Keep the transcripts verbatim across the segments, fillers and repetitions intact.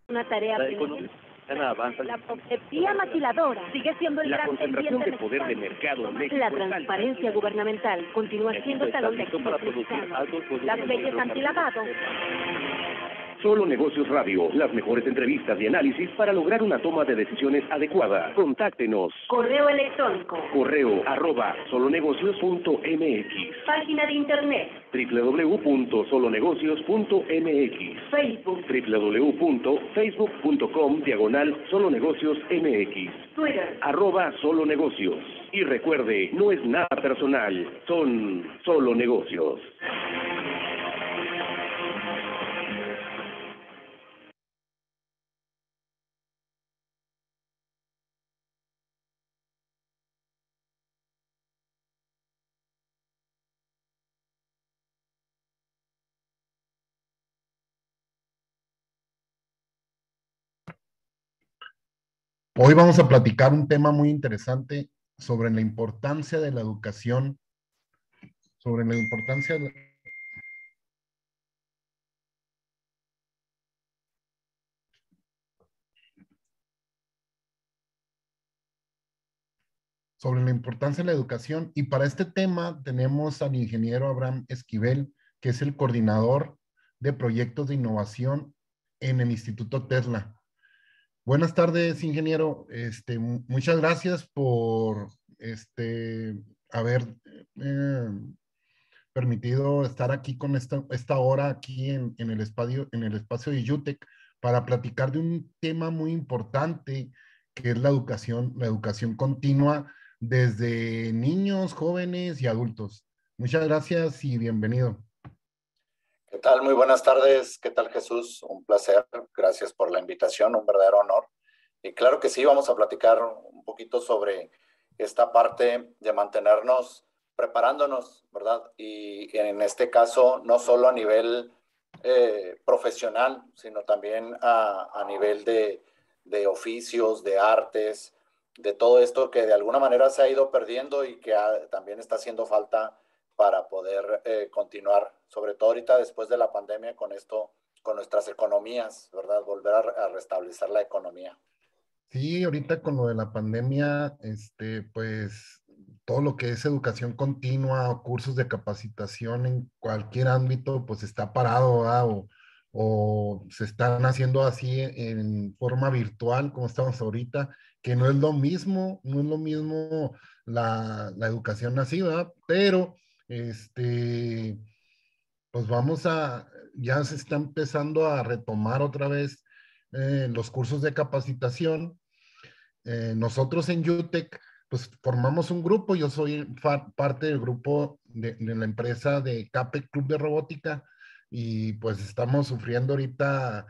Una tarea La pendiente. economía avanza. La profecía maquiladora sigue siendo el La gran concentración pendiente de poder de mercado en México La es alta. transparencia gubernamental continúa siendo el México talón de está listo para producir altos Las productos leyes hidrocarburos. antilavado. Solo Negocios Radio, las mejores entrevistas y análisis para lograr una toma de decisiones adecuada. Contáctenos. Correo electrónico. Correo arroba solonegocios punto m x. Página de internet. w w w punto solonegocios punto m x. Facebook. w w w punto facebook punto com diagonal solonegocios m x. Twitter. Arroba solonegocios. Y recuerde, no es nada personal, son solo negocios. Hoy vamos a platicar un tema muy interesante sobre la importancia de la educación, sobre la importancia de, sobre la importancia de la educación. Y para este tema tenemos al ingeniero Abraham Esquivel, que es el coordinador de proyectos de innovación en el Instituto Tesla. Buenas tardes, ingeniero. Este, muchas gracias por este, haber eh, permitido estar aquí con esta, esta hora aquí en, en, el espacio, en el espacio de UTEC para platicar de un tema muy importante que es la educación, la educación continua desde niños, jóvenes y adultos. Muchas gracias y bienvenido. ¿Qué tal? Muy buenas tardes. ¿Qué tal, Jesús? Un placer. Gracias por la invitación, un verdadero honor. Y claro que sí, vamos a platicar un poquito sobre esta parte de mantenernos preparándonos, ¿verdad? Y en este caso, no solo a nivel eh, profesional, sino también a, a nivel de, de oficios, de artes, de todo esto que de alguna manera se ha ido perdiendo y que ha, también está haciendo falta para poder eh, continuar, sobre todo ahorita después de la pandemia, con esto, con nuestras economías, ¿verdad? Volver a, a restablecer la economía. Sí, ahorita con lo de la pandemia, este, pues todo lo que es educación continua, cursos de capacitación en cualquier ámbito, pues está parado, ¿verdad? O, o se están haciendo así en forma virtual, como estamos ahorita, que no es lo mismo, no es lo mismo la, la educación así, ¿verdad? Pero, este, pues vamos a, ya se está empezando a retomar otra vez eh, los cursos de capacitación. Eh, nosotros en UTEC, pues formamos un grupo, yo soy parte del grupo de, de la empresa de CAPE Club de Robótica y pues estamos sufriendo ahorita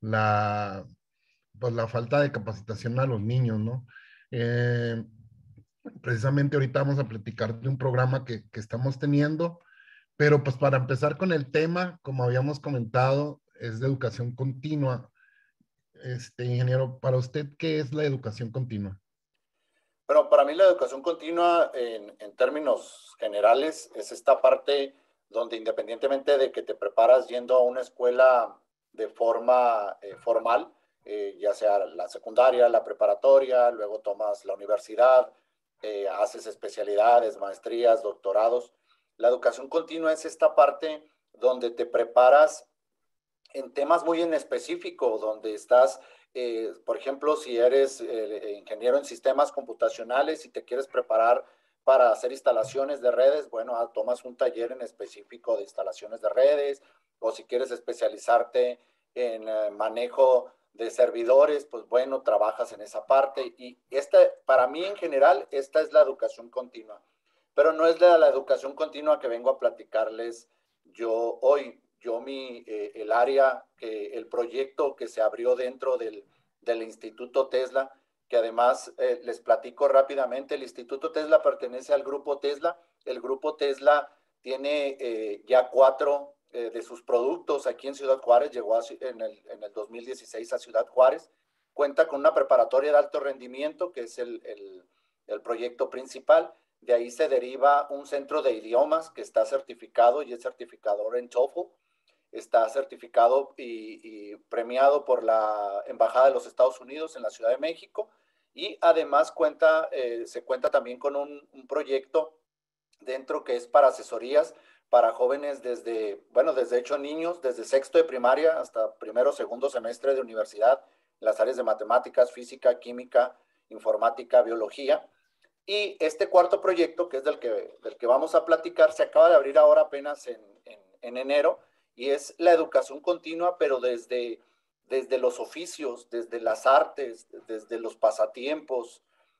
la, pues, la falta de capacitación a los niños, ¿no? Eh, precisamente ahorita vamos a platicar de un programa que, que estamos teniendo, pero pues para empezar con el tema, como habíamos comentado, es de educación continua. Este, ingeniero, para usted, ¿qué es la educación continua? Bueno, para mí la educación continua, en, en términos generales, es esta parte donde independientemente de que te preparas yendo a una escuela de forma eh, formal, eh, ya sea la secundaria, la preparatoria, luego tomas la universidad, eh, haces especialidades, maestrías, doctorados. La educación continua es esta parte donde te preparas en temas muy en específico, donde estás, eh, por ejemplo, si eres eh, ingeniero en sistemas computacionales y te quieres preparar para hacer instalaciones de redes, bueno, ah, tomas un taller en específico de instalaciones de redes, o si quieres especializarte en eh, manejo de servidores, pues bueno, trabajas en esa parte. Y esta, para mí en general, esta es la educación continua. Pero no es la, la educación continua que vengo a platicarles yo hoy. Yo mi, eh, el área, que, el proyecto que se abrió dentro del, del Instituto Tesla, que además eh, les platico rápidamente, el Instituto Tesla pertenece al Grupo Tesla. El Grupo Tesla tiene eh, ya cuatro eh, de sus productos aquí en Ciudad Juárez, llegó a, en, el, en el dos mil dieciséis a Ciudad Juárez, cuenta con una preparatoria de alto rendimiento, que es el, el, el proyecto principal. De ahí se deriva un centro de idiomas que está certificado y es certificador en TOEFL. está certificado y, y premiado por la Embajada de los Estados Unidos en la Ciudad de México, y además cuenta, eh, se cuenta también con un, un proyecto dentro que es para asesorías para jóvenes desde, bueno, desde hecho niños, desde sexto de primaria hasta primero, segundo semestre de universidad, en las áreas de matemáticas, física, química, informática, biología. Y este cuarto proyecto, que es del que, del que vamos a platicar, se acaba de abrir ahora apenas en, en, en enero, y es la educación continua, pero desde, desde los oficios, desde las artes, desde los pasatiempos,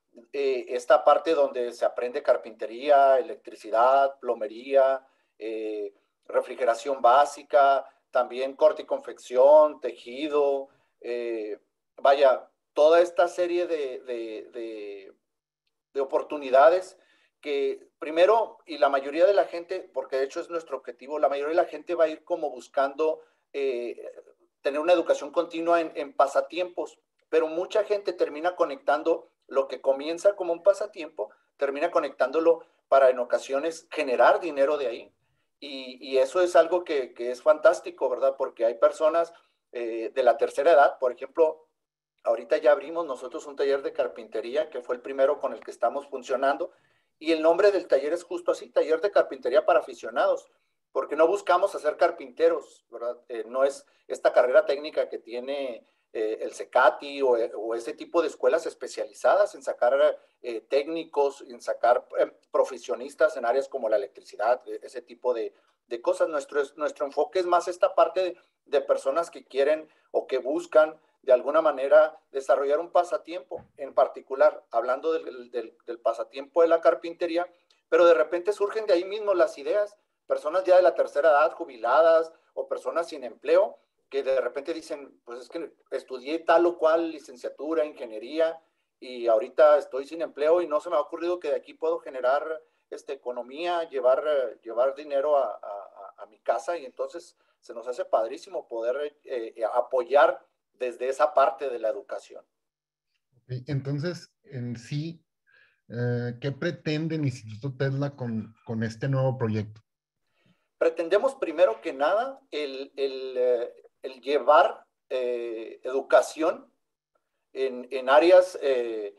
eh, esta parte donde se aprende carpintería, electricidad, plomería, eh, refrigeración básica, también corte y confección, tejido, eh, vaya, toda esta serie de, de, de, de oportunidades que primero, y la mayoría de la gente, porque de hecho es nuestro objetivo, la mayoría de la gente va a ir como buscando eh, tener una educación continua en, en pasatiempos, pero mucha gente termina conectando lo que comienza como un pasatiempo, termina conectándolo para en ocasiones generar dinero de ahí. Y, y eso es algo que, que es fantástico, ¿verdad? Porque hay personas eh, de la tercera edad, por ejemplo, ahorita ya abrimos nosotros un taller de carpintería, que fue el primero con el que estamos funcionando, y el nombre del taller es justo así, taller de carpintería para aficionados, porque no buscamos hacer carpinteros, ¿verdad? Eh, no es esta carrera técnica que tiene eh, el CECATI o, o ese tipo de escuelas especializadas en sacar eh, técnicos, en sacar eh, profesionistas en áreas como la electricidad, ese tipo de, de cosas. Nuestro, nuestro enfoque es más esta parte de, de personas que quieren o que buscan de alguna manera desarrollar un pasatiempo, en particular, hablando del, del, del pasatiempo de la carpintería, pero de repente surgen de ahí mismo las ideas, personas ya de la tercera edad, jubiladas, o personas sin empleo, que de repente dicen, pues es que estudié tal o cual licenciatura, ingeniería, y ahorita estoy sin empleo y no se me ha ocurrido que de aquí puedo generar este, economía, llevar, llevar dinero a, a, a mi casa, y entonces se nos hace padrísimo poder eh, apoyar desde esa parte de la educación. Entonces, en sí, eh, ¿qué pretende el Instituto Tesla con, con este nuevo proyecto? Pretendemos primero que nada el, el, eh, el llevar eh, educación en, en áreas eh,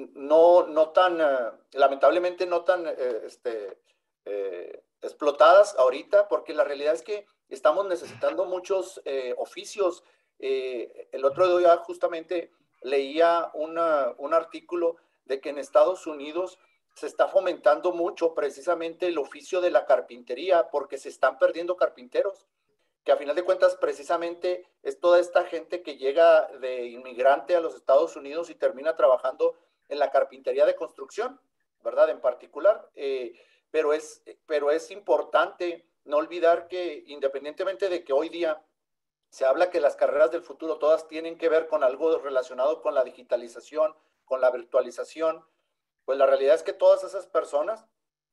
no, no tan, eh, lamentablemente no tan eh, este, eh, explotadas ahorita, porque la realidad es que estamos necesitando muchos eh, oficios. Eh, el otro día justamente leía una, un artículo de que en Estados Unidos se está fomentando mucho precisamente el oficio de la carpintería porque se están perdiendo carpinteros, que a final de cuentas precisamente es toda esta gente que llega de inmigrante a los Estados Unidos y termina trabajando en la carpintería de construcción, ¿verdad? En particular, eh, pero, es, pero es importante no olvidar que independientemente de que hoy día se habla que las carreras del futuro todas tienen que ver con algo relacionado con la digitalización, con la virtualización, pues la realidad es que todas esas personas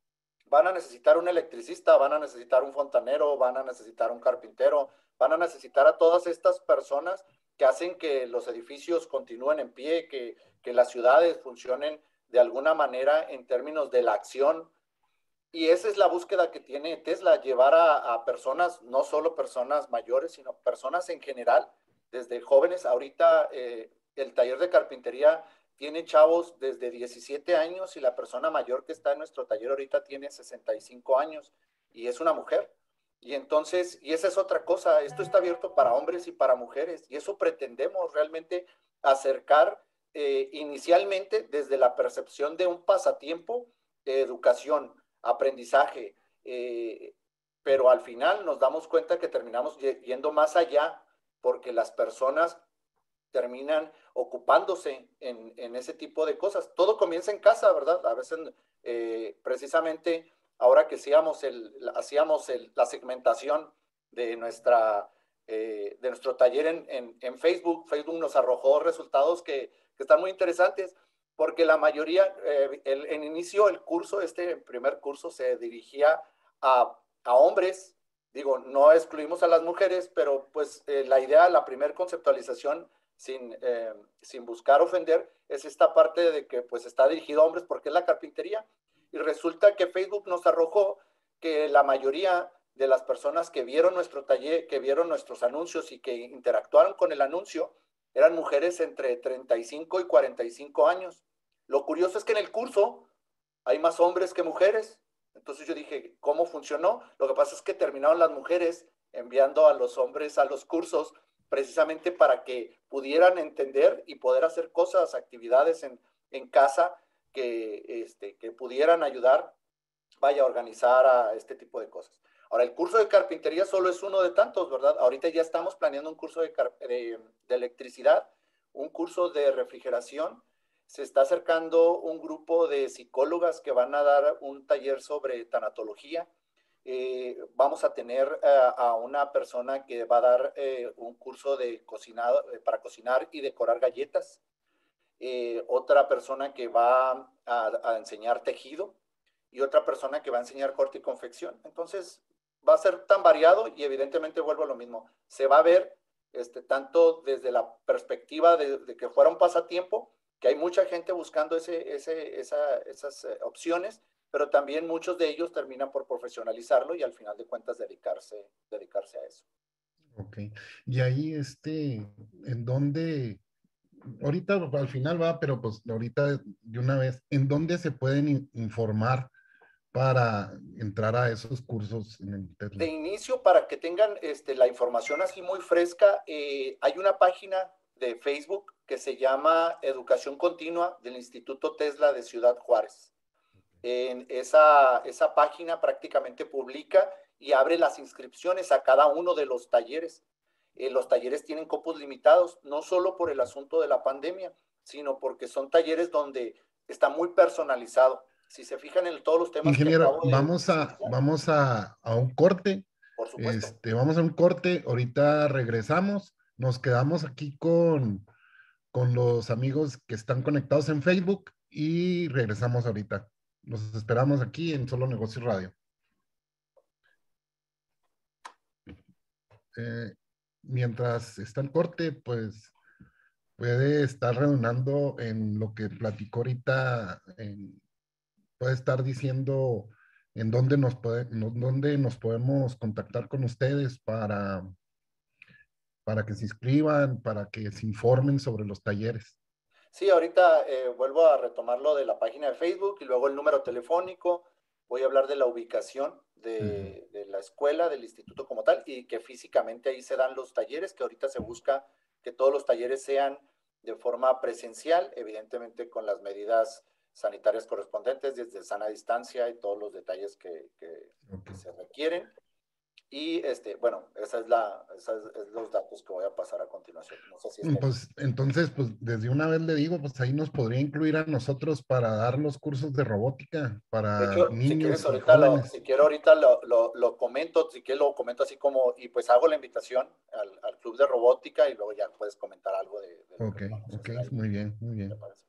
van a necesitar un electricista, van a necesitar un fontanero, van a necesitar un carpintero, van a necesitar a todas estas personas que hacen que los edificios continúen en pie, que, que las ciudades funcionen de alguna manera en términos de la acción. Y esa es la búsqueda que tiene Tesla, llevar a, a personas, no solo personas mayores, sino personas en general, desde jóvenes. Ahorita eh, el taller de carpintería tiene chavos desde diecisiete años y la persona mayor que está en nuestro taller ahorita tiene sesenta y cinco años y es una mujer. Y entonces, y esa es otra cosa, esto está abierto para hombres y para mujeres y eso pretendemos realmente acercar eh, inicialmente desde la percepción de un pasatiempo, de educación, aprendizaje, eh, pero al final nos damos cuenta que terminamos yendo más allá porque las personas terminan ocupándose en, en ese tipo de cosas. Todo comienza en casa, ¿verdad? A veces, eh, precisamente, ahora que hacíamos, el, hacíamos el, la segmentación de, nuestra, eh, de nuestro taller en, en, en Facebook, Facebook nos arrojó resultados que, que están muy interesantes, porque la mayoría, eh, el, en inicio el curso, este primer curso se dirigía a, a hombres, digo, no excluimos a las mujeres, pero pues eh, la idea, la primer conceptualización, sin, eh, sin buscar ofender, es esta parte de que pues está dirigido a hombres porque es la carpintería. Y resulta que Facebook nos arrojó que la mayoría de las personas que vieron nuestro taller, que vieron nuestros anuncios y que interactuaron con el anuncio, eran mujeres entre treinta y cinco y cuarenta y cinco años. Lo curioso es que en el curso hay más hombres que mujeres. Entonces yo dije, ¿cómo funcionó? Lo que pasa es que terminaron las mujeres enviando a los hombres a los cursos precisamente para que pudieran entender y poder hacer cosas, actividades en, en casa que, este, que pudieran ayudar, vaya, a organizar a este tipo de cosas. Ahora, el curso de carpintería solo es uno de tantos, ¿verdad? Ahorita ya estamos planeando un curso de, de, de electricidad, un curso de refrigeración. Se está acercando un grupo de psicólogas que van a dar un taller sobre tanatología. Eh, vamos a tener uh, a una persona que va a dar eh, un curso de cocinado, eh, para cocinar y decorar galletas. Eh, otra persona que va a, a enseñar tejido y otra persona que va a enseñar corte y confección. Entonces, va a ser tan variado y evidentemente vuelvo a lo mismo. Se va a ver este, tanto desde la perspectiva de, de que fuera un pasatiempo, que hay mucha gente buscando ese, ese, esa, esas eh, opciones, pero también muchos de ellos terminan por profesionalizarlo y al final de cuentas dedicarse, dedicarse a eso. Ok. Y ahí, este, ¿en dónde? Ahorita al final va, pero pues ahorita de una vez, ¿en dónde se pueden in- informar para entrar a esos cursos en De internet? inicio, para que tengan este, la información así muy fresca, eh, hay una página de Facebook que se llama Educación Continua del Instituto Tesla de Ciudad Juárez. En esa, esa página prácticamente publica y abre las inscripciones a cada uno de los talleres. Eh, los talleres tienen cupos limitados, no solo por el asunto de la pandemia, sino porque son talleres donde está muy personalizado. Si se fijan en todos los temas que Ingeniero, acabo de vamos a, explicar, vamos a, a un corte. por supuesto. Este, vamos a un corte, ahorita regresamos. Nos quedamos aquí con, con los amigos que están conectados en Facebook y regresamos ahorita. Los esperamos aquí en Solo Negocios Radio. Eh, mientras está el corte, pues puede estar redundando en lo que platicó ahorita, en- puede estar diciendo en dónde nos, puede, no- dónde nos podemos contactar con ustedes para, para que se inscriban, para que se informen sobre los talleres. Sí, ahorita eh, vuelvo a retomar lo de la página de Facebook y luego el número telefónico. Voy a hablar de la ubicación de, de la escuela, del instituto como tal, y que físicamente ahí se dan los talleres, que ahorita se busca que todos los talleres sean de forma presencial, evidentemente con las medidas sanitarias correspondientes, desde sana distancia y todos los detalles que, que, Ok. que se requieren. Y este, bueno, esa es la, esos es los datos que voy a pasar a continuación. No sé si está. Pues entonces, pues desde una vez le digo, pues ahí nos podría incluir a nosotros para dar los cursos de robótica De para hecho, si quieres niños y ahorita lo, si jóvenes. quiero ahorita lo, lo, lo comento, si quieres lo comento así como, y pues hago la invitación al, al club de robótica y luego ya puedes comentar algo de, de lo Ok, que vamos a ok, hacer ahí. muy bien, muy ¿Te bien. parece?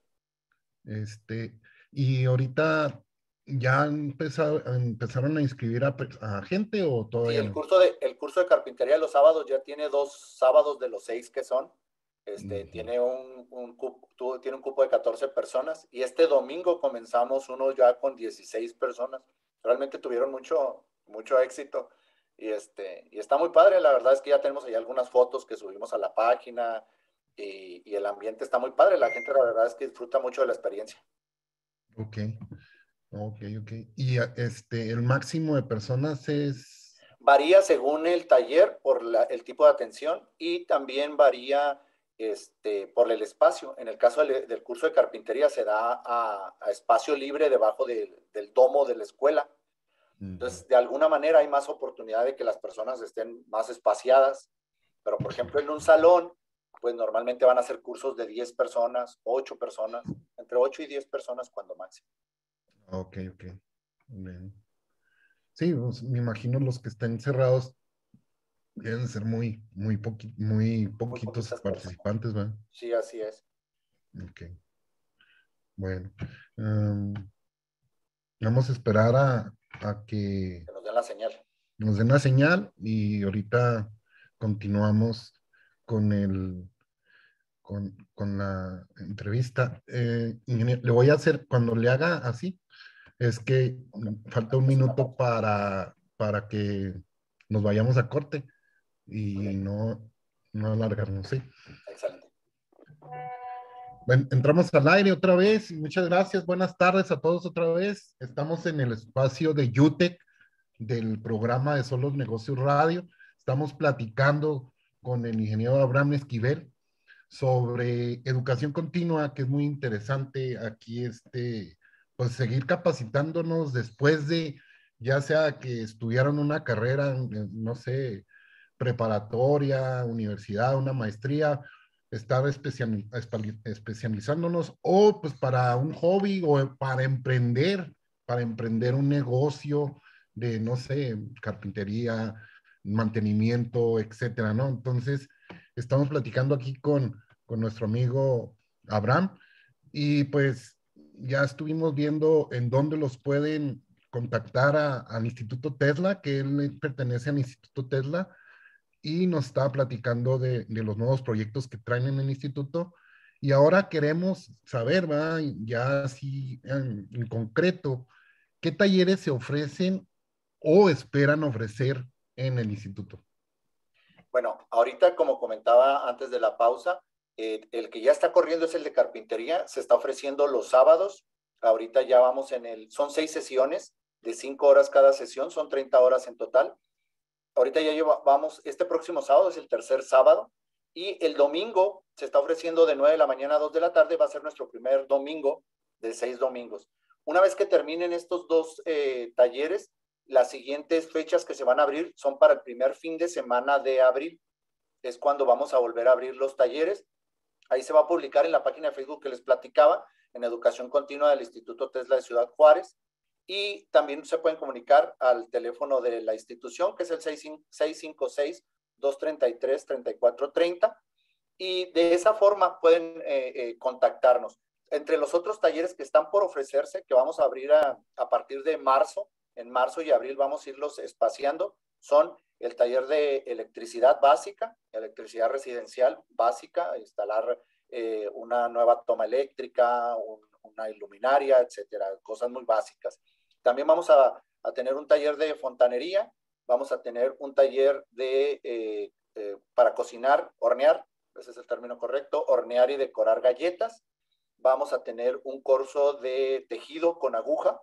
Este, y ahorita ya han empezado, empezaron a inscribir a, pe- a gente o Sí, todavía el no. curso de, el curso de carpintería de los sábados ya tiene dos sábados de los seis que son. Este, Ujú. tiene, un, un cupo, tuvo- tiene un cupo de catorce personas y este domingo comenzamos uno ya con dieciséis personas. Realmente tuvieron mucho, mucho éxito y, este, y está muy padre. La verdad es que ya tenemos ahí algunas fotos que subimos a la página y, y el ambiente está muy padre. La gente la verdad es que disfruta mucho de la experiencia. Ok, ok, ok. Y a- este, el máximo de personas es, Varía según el taller por la, el tipo de atención y también varía este, por el espacio. En el caso del, del curso de carpintería se da a, a espacio libre debajo de, del domo de la escuela. ujú, Entonces, de alguna manera hay más oportunidad de que las personas estén más espaciadas. Pero, por ejemplo, en un salón, pues normalmente van a ser cursos de diez personas, ocho personas, entre ocho y diez personas cuando máximo. ok, ok. Bien. Sí, pues, me imagino los que estén cerrados deben ser muy, muy, poqui- muy Muy poquitos poquitas personas. participantes, ¿verdad? Sí, así es. Ok, bueno. Em, vamos a esperar a, a que Que nos den la señal. nos den la señal y ahorita continuamos con el, con, con la entrevista. Eh, ingeniero, le voy a hacer, cuando le haga así, es que Okay. falta un minuto para, para que nos vayamos a corte y no, no alargarnos, ¿sí? Excelente. Bueno, entramos al aire otra vez. Muchas gracias. Buenas tardes a todos otra vez. Estamos en el espacio de UTEC del programa de Solos Negocios Radio. Estamos platicando con el ingeniero Abraham Esquivel sobre educación continua, que es muy interesante aquí, este, pues seguir capacitándonos después de, ya sea que estudiaron una carrera, no sé, preparatoria, universidad, una maestría, estar especial, especializándonos, o pues para un hobby o para emprender, para emprender un negocio de, no sé, carpintería, mantenimiento, etcétera, ¿no? Entonces, estamos platicando aquí con, con nuestro amigo Abraham y pues ya estuvimos viendo en dónde los pueden contactar a, al Instituto Tesla, que él pertenece al Instituto Tesla, y nos estaba platicando de, de los nuevos proyectos que traen en el instituto. Y ahora queremos saber, ¿verdad? Ya así en, en concreto, ¿qué talleres se ofrecen o esperan ofrecer en el instituto? Bueno, ahorita, como comentaba antes de la pausa, eh, el que ya está corriendo es el de carpintería, se está ofreciendo los sábados. Ahorita ya vamos en el, son seis sesiones de cinco horas cada sesión, son treinta horas en total. Ahorita ya llevamos, este próximo sábado es el tercer sábado, y el domingo se está ofreciendo de nueve de la mañana a dos de la tarde, va a ser nuestro primer domingo de seis domingos. Una vez que terminen estos dos eh, talleres, las siguientes fechas que se van a abrir son para el primer fin de semana de abril. Es cuando vamos a volver a abrir los talleres. Ahí se va a publicar en la página de Facebook que les platicaba, en Educación Continua del Instituto Tesla de Ciudad Juárez. Y también se pueden comunicar al teléfono de la institución, que es el seis cinco seis, dos tres tres, tres cuatro tres cero. Y de esa forma pueden eh, eh, contactarnos. Entre los otros talleres que están por ofrecerse, que vamos a abrir a, a partir de marzo, en marzo y abril vamos a irlos espaciando, son el taller de electricidad básica, electricidad residencial básica, instalar eh, una nueva toma eléctrica, un, una iluminaria, etcétera, cosas muy básicas. También vamos a, a tener un taller de fontanería, vamos a tener un taller de, eh, eh, para cocinar, hornear, ese es el término correcto, hornear y decorar galletas. Vamos a tener un curso de tejido con aguja.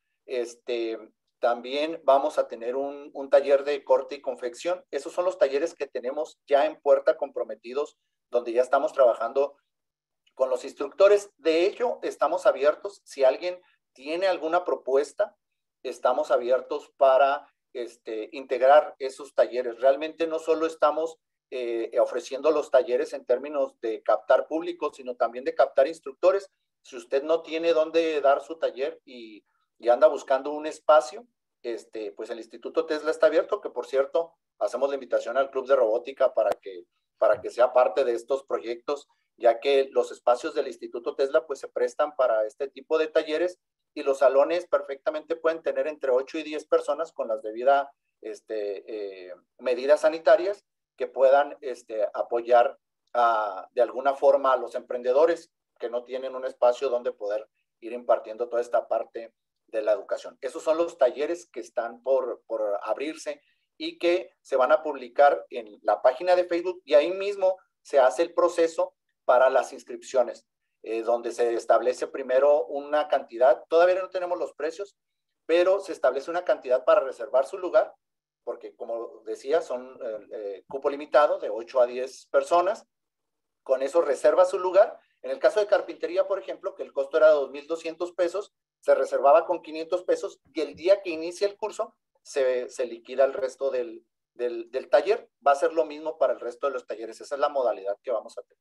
Este, también vamos a tener un, un taller de corte y confección. Esos son los talleres que tenemos ya en puerta comprometidos, donde ya estamos trabajando con los instructores. De hecho, estamos abiertos. Si alguien tiene alguna propuesta, estamos abiertos para este, integrar esos talleres. Realmente no solo estamos eh, ofreciendo los talleres en términos de captar público, sino también de captar instructores. Si usted no tiene dónde dar su taller y, y anda buscando un espacio, este, pues el Instituto Tesla está abierto, que por cierto, hacemos la invitación al Club de Robótica para que, para que sea parte de estos proyectos, ya que los espacios del Instituto Tesla pues se prestan para este tipo de talleres, y los salones perfectamente pueden tener entre ocho y diez personas con las debidas este, eh, medidas sanitarias que puedan este, apoyar a, de alguna forma a los emprendedores que no tienen un espacio donde poder ir impartiendo toda esta parte de la educación. Esos son los talleres que están por, por abrirse y que se van a publicar en la página de Facebook, y ahí mismo se hace el proceso para las inscripciones, eh, donde se establece primero una cantidad. Todavía no tenemos los precios, pero se establece una cantidad para reservar su lugar, porque como decía, son eh, eh, cupo limitado de ocho a diez personas. Con eso reserva su lugar. En el caso de carpintería, por ejemplo, que el costo era de dos mil doscientos pesos, se reservaba con quinientos pesos, y el día que inicia el curso se, se liquida el resto del, del, del taller. Va a ser lo mismo para el resto de los talleres. Esa es la modalidad que vamos a tener.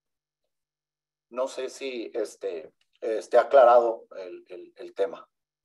No sé si este, esté aclarado el, el, el tema.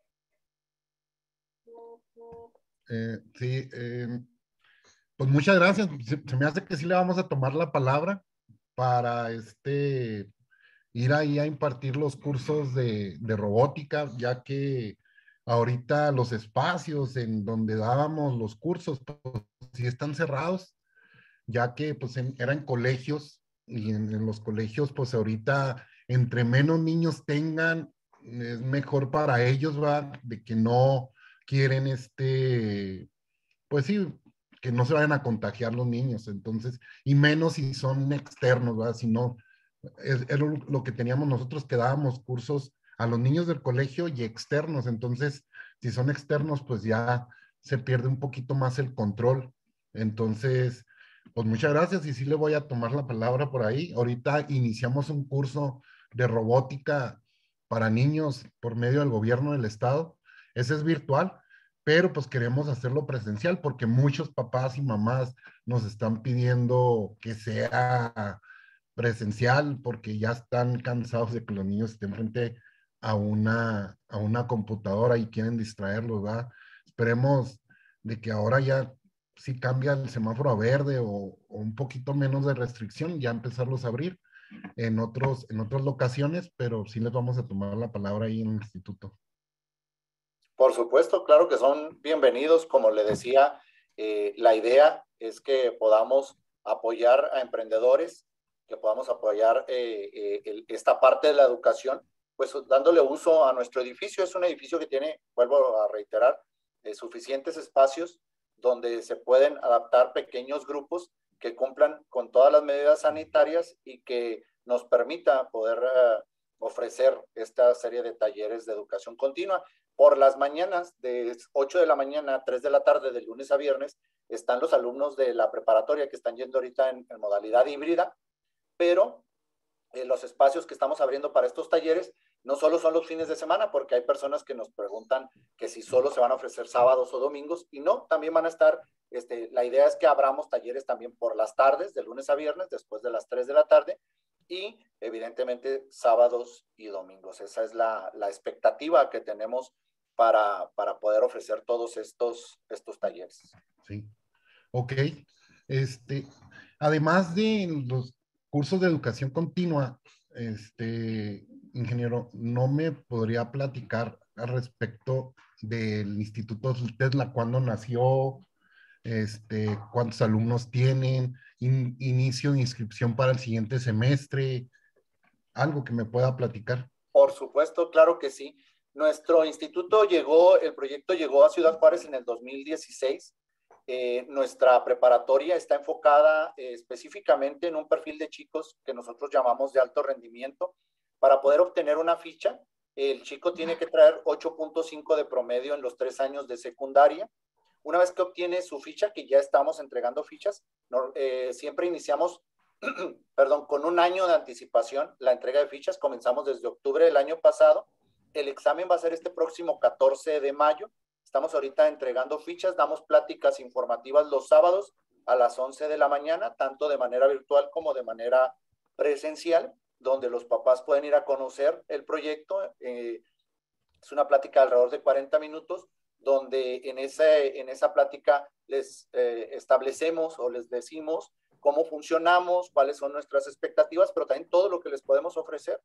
Eh, sí, eh, pues muchas gracias. Se, se me hace que sí le vamos a tomar la palabra para este, ir ahí a impartir los cursos de, de robótica, ya que ahorita los espacios en donde dábamos los cursos, pues sí están cerrados, ya que pues en, eran colegios, y en, en los colegios pues ahorita entre menos niños tengan, es mejor para ellos, va, de que no quieren este, pues sí, que no se vayan a contagiar los niños, entonces, y menos si son externos, ¿verdad? Si no, es, es lo, lo que teníamos nosotros, que dábamos cursos a los niños del colegio y externos, entonces, si son externos, pues ya se pierde un poquito más el control. Entonces, pues muchas gracias y sí le voy a tomar la palabra por ahí. Ahorita iniciamos un curso de robótica para niños por medio del gobierno del estado. Ese es virtual, pero pues queremos hacerlo presencial porque muchos papás y mamás nos están pidiendo que sea presencial porque ya están cansados de que los niños estén frente a una, a una computadora y quieren distraerlos, ¿verdad? Esperemos de que ahora ya si cambia el semáforo a verde o, o un poquito menos de restricción, ya empezarlos a abrir en, otros, en otras locaciones, pero sí les vamos a tomar la palabra ahí en el instituto. Por supuesto, claro que son bienvenidos. Como le decía, eh, la idea es que podamos apoyar a emprendedores, que podamos apoyar eh, eh, el, esta parte de la educación, pues dándole uso a nuestro edificio. Es un edificio que tiene, vuelvo a reiterar, eh, suficientes espacios donde se pueden adaptar pequeños grupos que cumplan con todas las medidas sanitarias y que nos permita poder uh, ofrecer esta serie de talleres de educación continua. Por las mañanas, de ocho de la mañana a tres de la tarde, de lunes a viernes, están los alumnos de la preparatoria que están yendo ahorita en, en modalidad híbrida, pero eh, los espacios que estamos abriendo para estos talleres no solo son los fines de semana, porque hay personas que nos preguntan que si solo se van a ofrecer sábados o domingos, y no, también van a estar, este, la idea es que abramos talleres también por las tardes, de lunes a viernes, después de las tres de la tarde, y evidentemente sábados y domingos. Esa es la, la expectativa que tenemos para, para poder ofrecer todos estos, estos talleres. Sí, ok. Este, además de los cursos de educación continua, este, ingeniero, ¿no me podría platicar al respecto del Instituto Tesla, cuándo nació, este, cuántos alumnos tienen, in, inicio de inscripción para el siguiente semestre, algo que me pueda platicar? Por supuesto, claro que sí. Nuestro instituto llegó, el proyecto llegó a Ciudad Juárez en el dos mil dieciséis. Eh, nuestra preparatoria está enfocada eh, específicamente en un perfil de chicos que nosotros llamamos de alto rendimiento. Para poder obtener una ficha, el chico tiene que traer ocho punto cinco de promedio en los tres años de secundaria. Una vez que obtiene su ficha, que ya estamos entregando fichas, no, eh, siempre iniciamos perdón, con un año de anticipación la entrega de fichas. Comenzamos desde octubre del año pasado. El examen va a ser este próximo catorce de mayo. Estamos ahorita entregando fichas, damos pláticas informativas los sábados a las once de la mañana, tanto de manera virtual como de manera presencial, donde los papás pueden ir a conocer el proyecto. Eh, es una plática de alrededor de cuarenta minutos, donde en, ese, en esa plática les eh, establecemos o les decimos cómo funcionamos, cuáles son nuestras expectativas, pero también todo lo que les podemos ofrecer.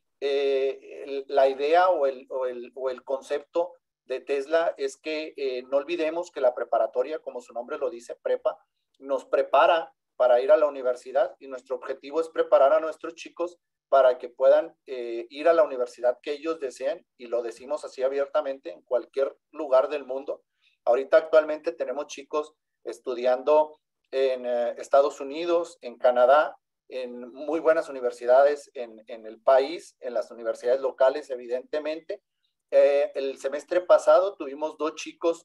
Eh, el, la idea o el, o, el, o el concepto de Tesla es que eh, no olvidemos que la preparatoria, como su nombre lo dice, prepa, nos prepara para ir a la universidad, y nuestro objetivo es preparar a nuestros chicos para que puedan eh, ir a la universidad que ellos deseen, y lo decimos así abiertamente, en cualquier lugar del mundo. Ahorita actualmente tenemos chicos estudiando en eh, Estados Unidos, en Canadá, en muy buenas universidades en, en el país, en las universidades locales, evidentemente. Eh, el semestre pasado tuvimos dos chicos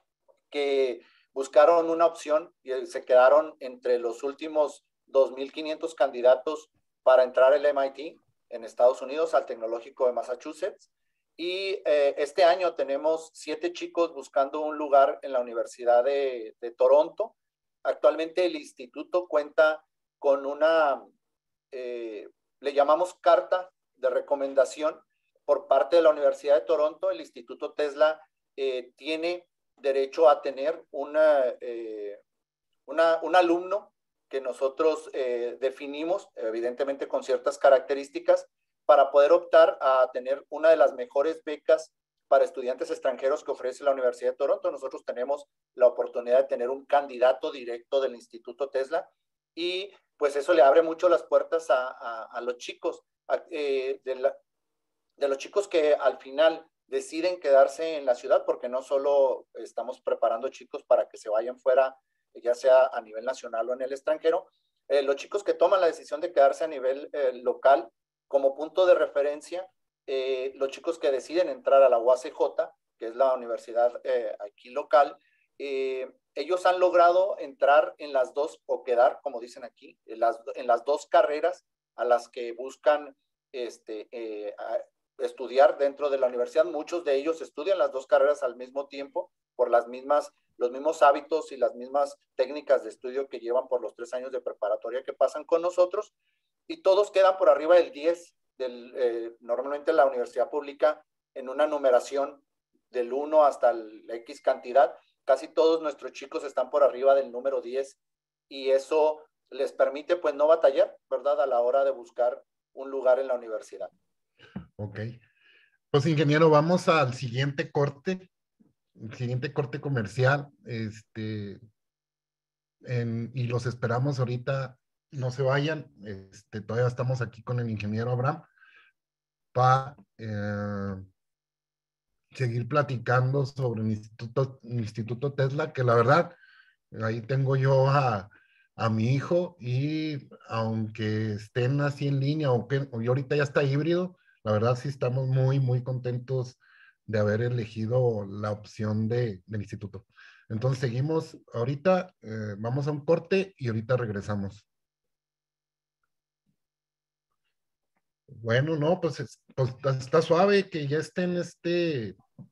que buscaron una opción y se quedaron entre los últimos dos mil quinientos candidatos para entrar al M I T en Estados Unidos, al Tecnológico de Massachusetts. Y eh, este año tenemos siete chicos buscando un lugar en la Universidad de, de Toronto. Actualmente el instituto cuenta con una, eh, le llamamos carta de recomendación por parte de la Universidad de Toronto. El Instituto Tesla eh, tiene derecho a tener una, eh, una, un alumno que nosotros eh, definimos, evidentemente con ciertas características, para poder optar a tener una de las mejores becas para estudiantes extranjeros que ofrece la Universidad de Toronto. Nosotros tenemos la oportunidad de tener un candidato directo del Instituto Tesla, y pues eso le abre mucho las puertas a, a, a los chicos, a, eh, de, la, de los chicos que al final deciden quedarse en la ciudad, porque no solo estamos preparando chicos para que se vayan fuera ya sea a nivel nacional o en el extranjero. Eh, los chicos que toman la decisión de quedarse a nivel eh, local como punto de referencia, eh, los chicos que deciden entrar a la U A C J, que es la universidad eh, aquí local, eh, ellos han logrado entrar en las dos, o quedar, como dicen aquí, en las, en las dos carreras a las que buscan este, eh, estudiar dentro de la universidad. Muchos de ellos estudian las dos carreras al mismo tiempo por las mismas, los mismos hábitos y las mismas técnicas de estudio que llevan por los tres años de preparatoria que pasan con nosotros, y todos quedan por arriba del diez, del, eh, normalmente la universidad pública en una numeración del uno hasta el X cantidad, casi todos nuestros chicos están por arriba del número diez, y eso les permite pues no batallar, ¿verdad?, a la hora de buscar un lugar en la universidad. Ok. Pues ingeniero, vamos al siguiente corte, el siguiente corte comercial, este, en, y los esperamos ahorita, no se vayan, este, todavía estamos aquí con el ingeniero Abraham para eh, seguir platicando sobre el Instituto, Instituto Tesla, que la verdad, ahí tengo yo a, a mi hijo, y aunque estén así en línea, aunque y ahorita ya está híbrido, la verdad sí estamos muy, muy contentos de haber elegido la opción de, del instituto. Entonces seguimos ahorita, eh, vamos a un corte y ahorita regresamos. Bueno, no, pues, es, pues está suave que ya estén este,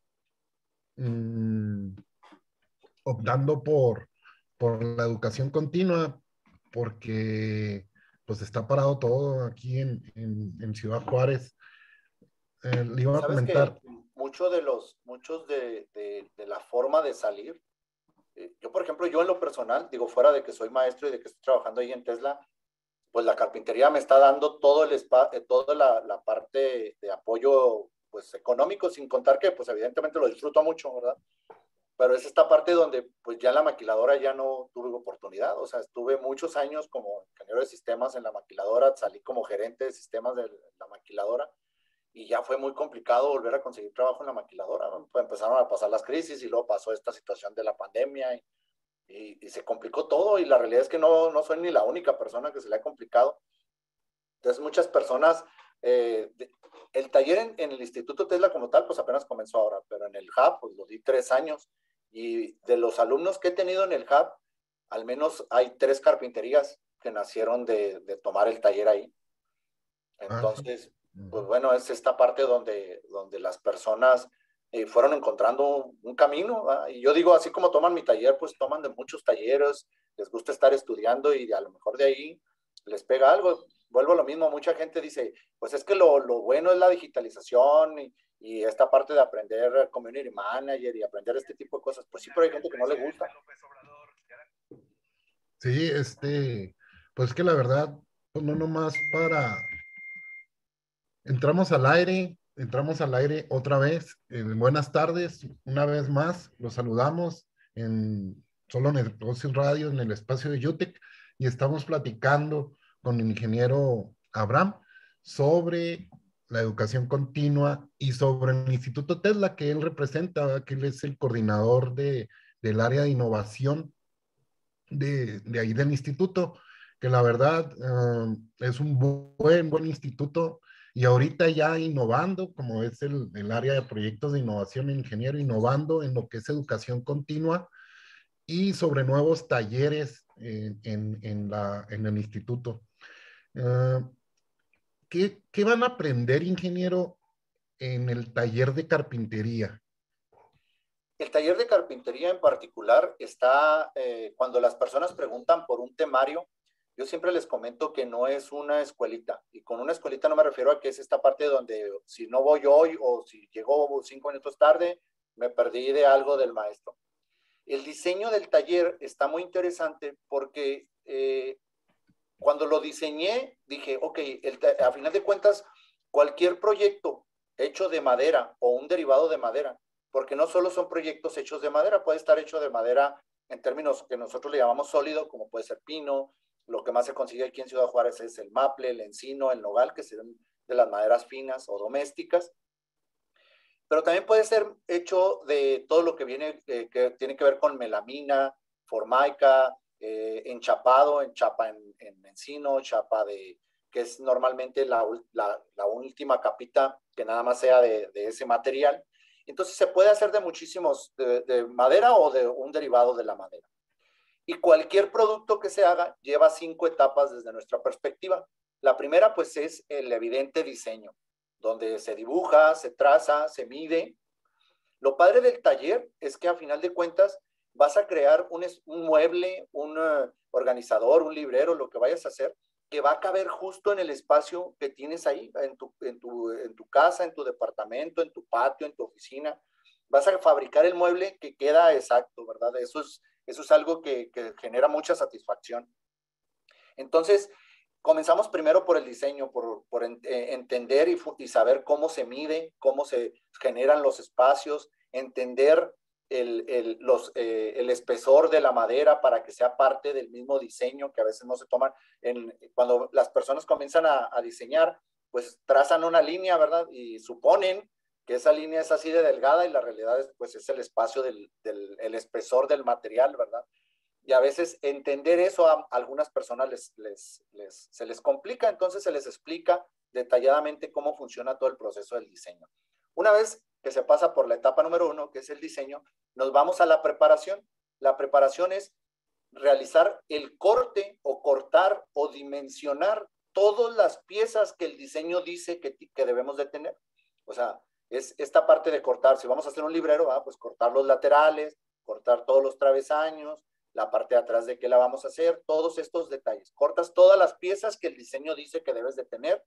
mmm, optando por, por la educación continua, porque pues está parado todo aquí en, en, en Ciudad Juárez. Eh, le iba a Sabes que comentar. muchos de los, muchos de, de, de la forma de salir, eh, yo por ejemplo, yo en lo personal, digo, fuera de que soy maestro y de que estoy trabajando ahí en Tesla, pues la carpintería me está dando todo el spa, eh, toda la, la parte de apoyo pues económico, sin contar que pues evidentemente lo disfruto mucho, ¿verdad? Pero es esta parte donde pues ya en la maquiladora ya no tuve oportunidad, o sea, estuve muchos años como ingeniero de sistemas en la maquiladora, salí como gerente de sistemas de la maquiladora, y ya fue muy complicado volver a conseguir trabajo en la maquiladora, ¿no? Pues empezaron a pasar las crisis y luego pasó esta situación de la pandemia y, y, y se complicó todo, y la realidad es que no, no soy ni la única persona que se le ha complicado. Entonces muchas personas, eh, de, el taller en, en el Instituto Tesla como tal, pues apenas comenzó ahora, pero en el Hub, pues lo di tres años, y de los alumnos que he tenido en el Hub, al menos hay tres carpinterías que nacieron de, de tomar el taller ahí. Entonces, ah, sí. Pues bueno, es esta parte donde, donde las personas eh, fueron encontrando un, un camino, ¿verdad? Y yo digo, así como toman mi taller, pues toman de muchos talleres, les gusta estar estudiando y a lo mejor de ahí les pega algo. Vuelvo a lo mismo, mucha gente dice, pues es que lo, lo bueno es la digitalización y, y esta parte de aprender community manager y aprender este tipo de cosas. Pues sí, pero hay gente que no le gusta. Sí, este, pues que la verdad, pues no nomás para... Entramos al aire, entramos al aire otra vez. Eh, buenas tardes, una vez más, los saludamos en Solo Negocios Radio, en el espacio de UTEC, y estamos platicando con el ingeniero Abraham sobre la educación continua y sobre el Instituto Tesla que él representa, que él es el coordinador de, del área de innovación de, de ahí del instituto, que la verdad uh, es un buen, buen instituto, y ahorita ya innovando, como es el, el área de proyectos de innovación e ingeniero, innovando en lo que es educación continua y sobre nuevos talleres en, en, en, la, en el instituto. Uh, ¿qué, ¿Qué van a aprender, ingeniero, en el taller de carpintería? El taller de carpintería en particular está, eh, cuando las personas preguntan por un temario, yo siempre les comento que no es una escuelita, y con una escuelita no me refiero a que es esta parte donde si no voy hoy o si llego cinco minutos tarde, me perdí de algo del maestro. El diseño del taller está muy interesante porque eh, cuando lo diseñé, dije, ok, el, a final de cuentas, cualquier proyecto hecho de madera o un derivado de madera, porque no solo son proyectos hechos de madera, puede estar hecho de madera en términos que nosotros le llamamos sólido, como puede ser pino. Lo que más se consigue aquí en Ciudad Juárez es el maple, el encino, el nogal, que son de las maderas finas o domésticas. Pero también puede ser hecho de todo lo que viene, eh, que tiene que ver con melamina, formaica, eh, enchapado, en chapa en, en encino, chapa de, que es normalmente la, la, la última capita que nada más sea de, de ese material. Entonces se puede hacer de muchísimos, de, de madera o de un derivado de la madera. Y cualquier producto que se haga lleva cinco etapas desde nuestra perspectiva. La primera, pues, es el evidente diseño, donde se dibuja, se traza, se mide. Lo padre del taller es que a final de cuentas vas a crear un, un mueble, un uh, organizador, un librero, lo que vayas a hacer, que va a caber justo en el espacio que tienes ahí, en tu, en tu, en tu casa, en tu departamento, en tu patio, en tu oficina. Vas a fabricar el mueble que queda exacto, ¿verdad? Eso es, eso es algo que, que genera mucha satisfacción. Entonces, comenzamos primero por el diseño, por, por ent entender y, y saber cómo se mide, cómo se generan los espacios, entender el, el, los, eh, el espesor de la madera para que sea parte del mismo diseño, que a veces no se toman. En, cuando las personas comienzan a, a diseñar, pues trazan una línea, ¿verdad? Y suponen que esa línea es así de delgada y la realidad es, pues, es el espacio del, del el espesor del material, ¿verdad? Y a veces entender eso a algunas personas les, les, les, se les complica, entonces se les explica detalladamente cómo funciona todo el proceso del diseño. Una vez que se pasa por la etapa número uno, que es el diseño, nos vamos a la preparación. La preparación es realizar el corte o cortar o dimensionar todas las piezas que el diseño dice que, que debemos de tener. O sea, es esta parte de cortar. Si vamos a hacer un librero, ¿ah? Pues cortar los laterales, cortar todos los travesaños, la parte de atrás de qué la vamos a hacer, todos estos detalles. Cortas todas las piezas que el diseño dice que debes de tener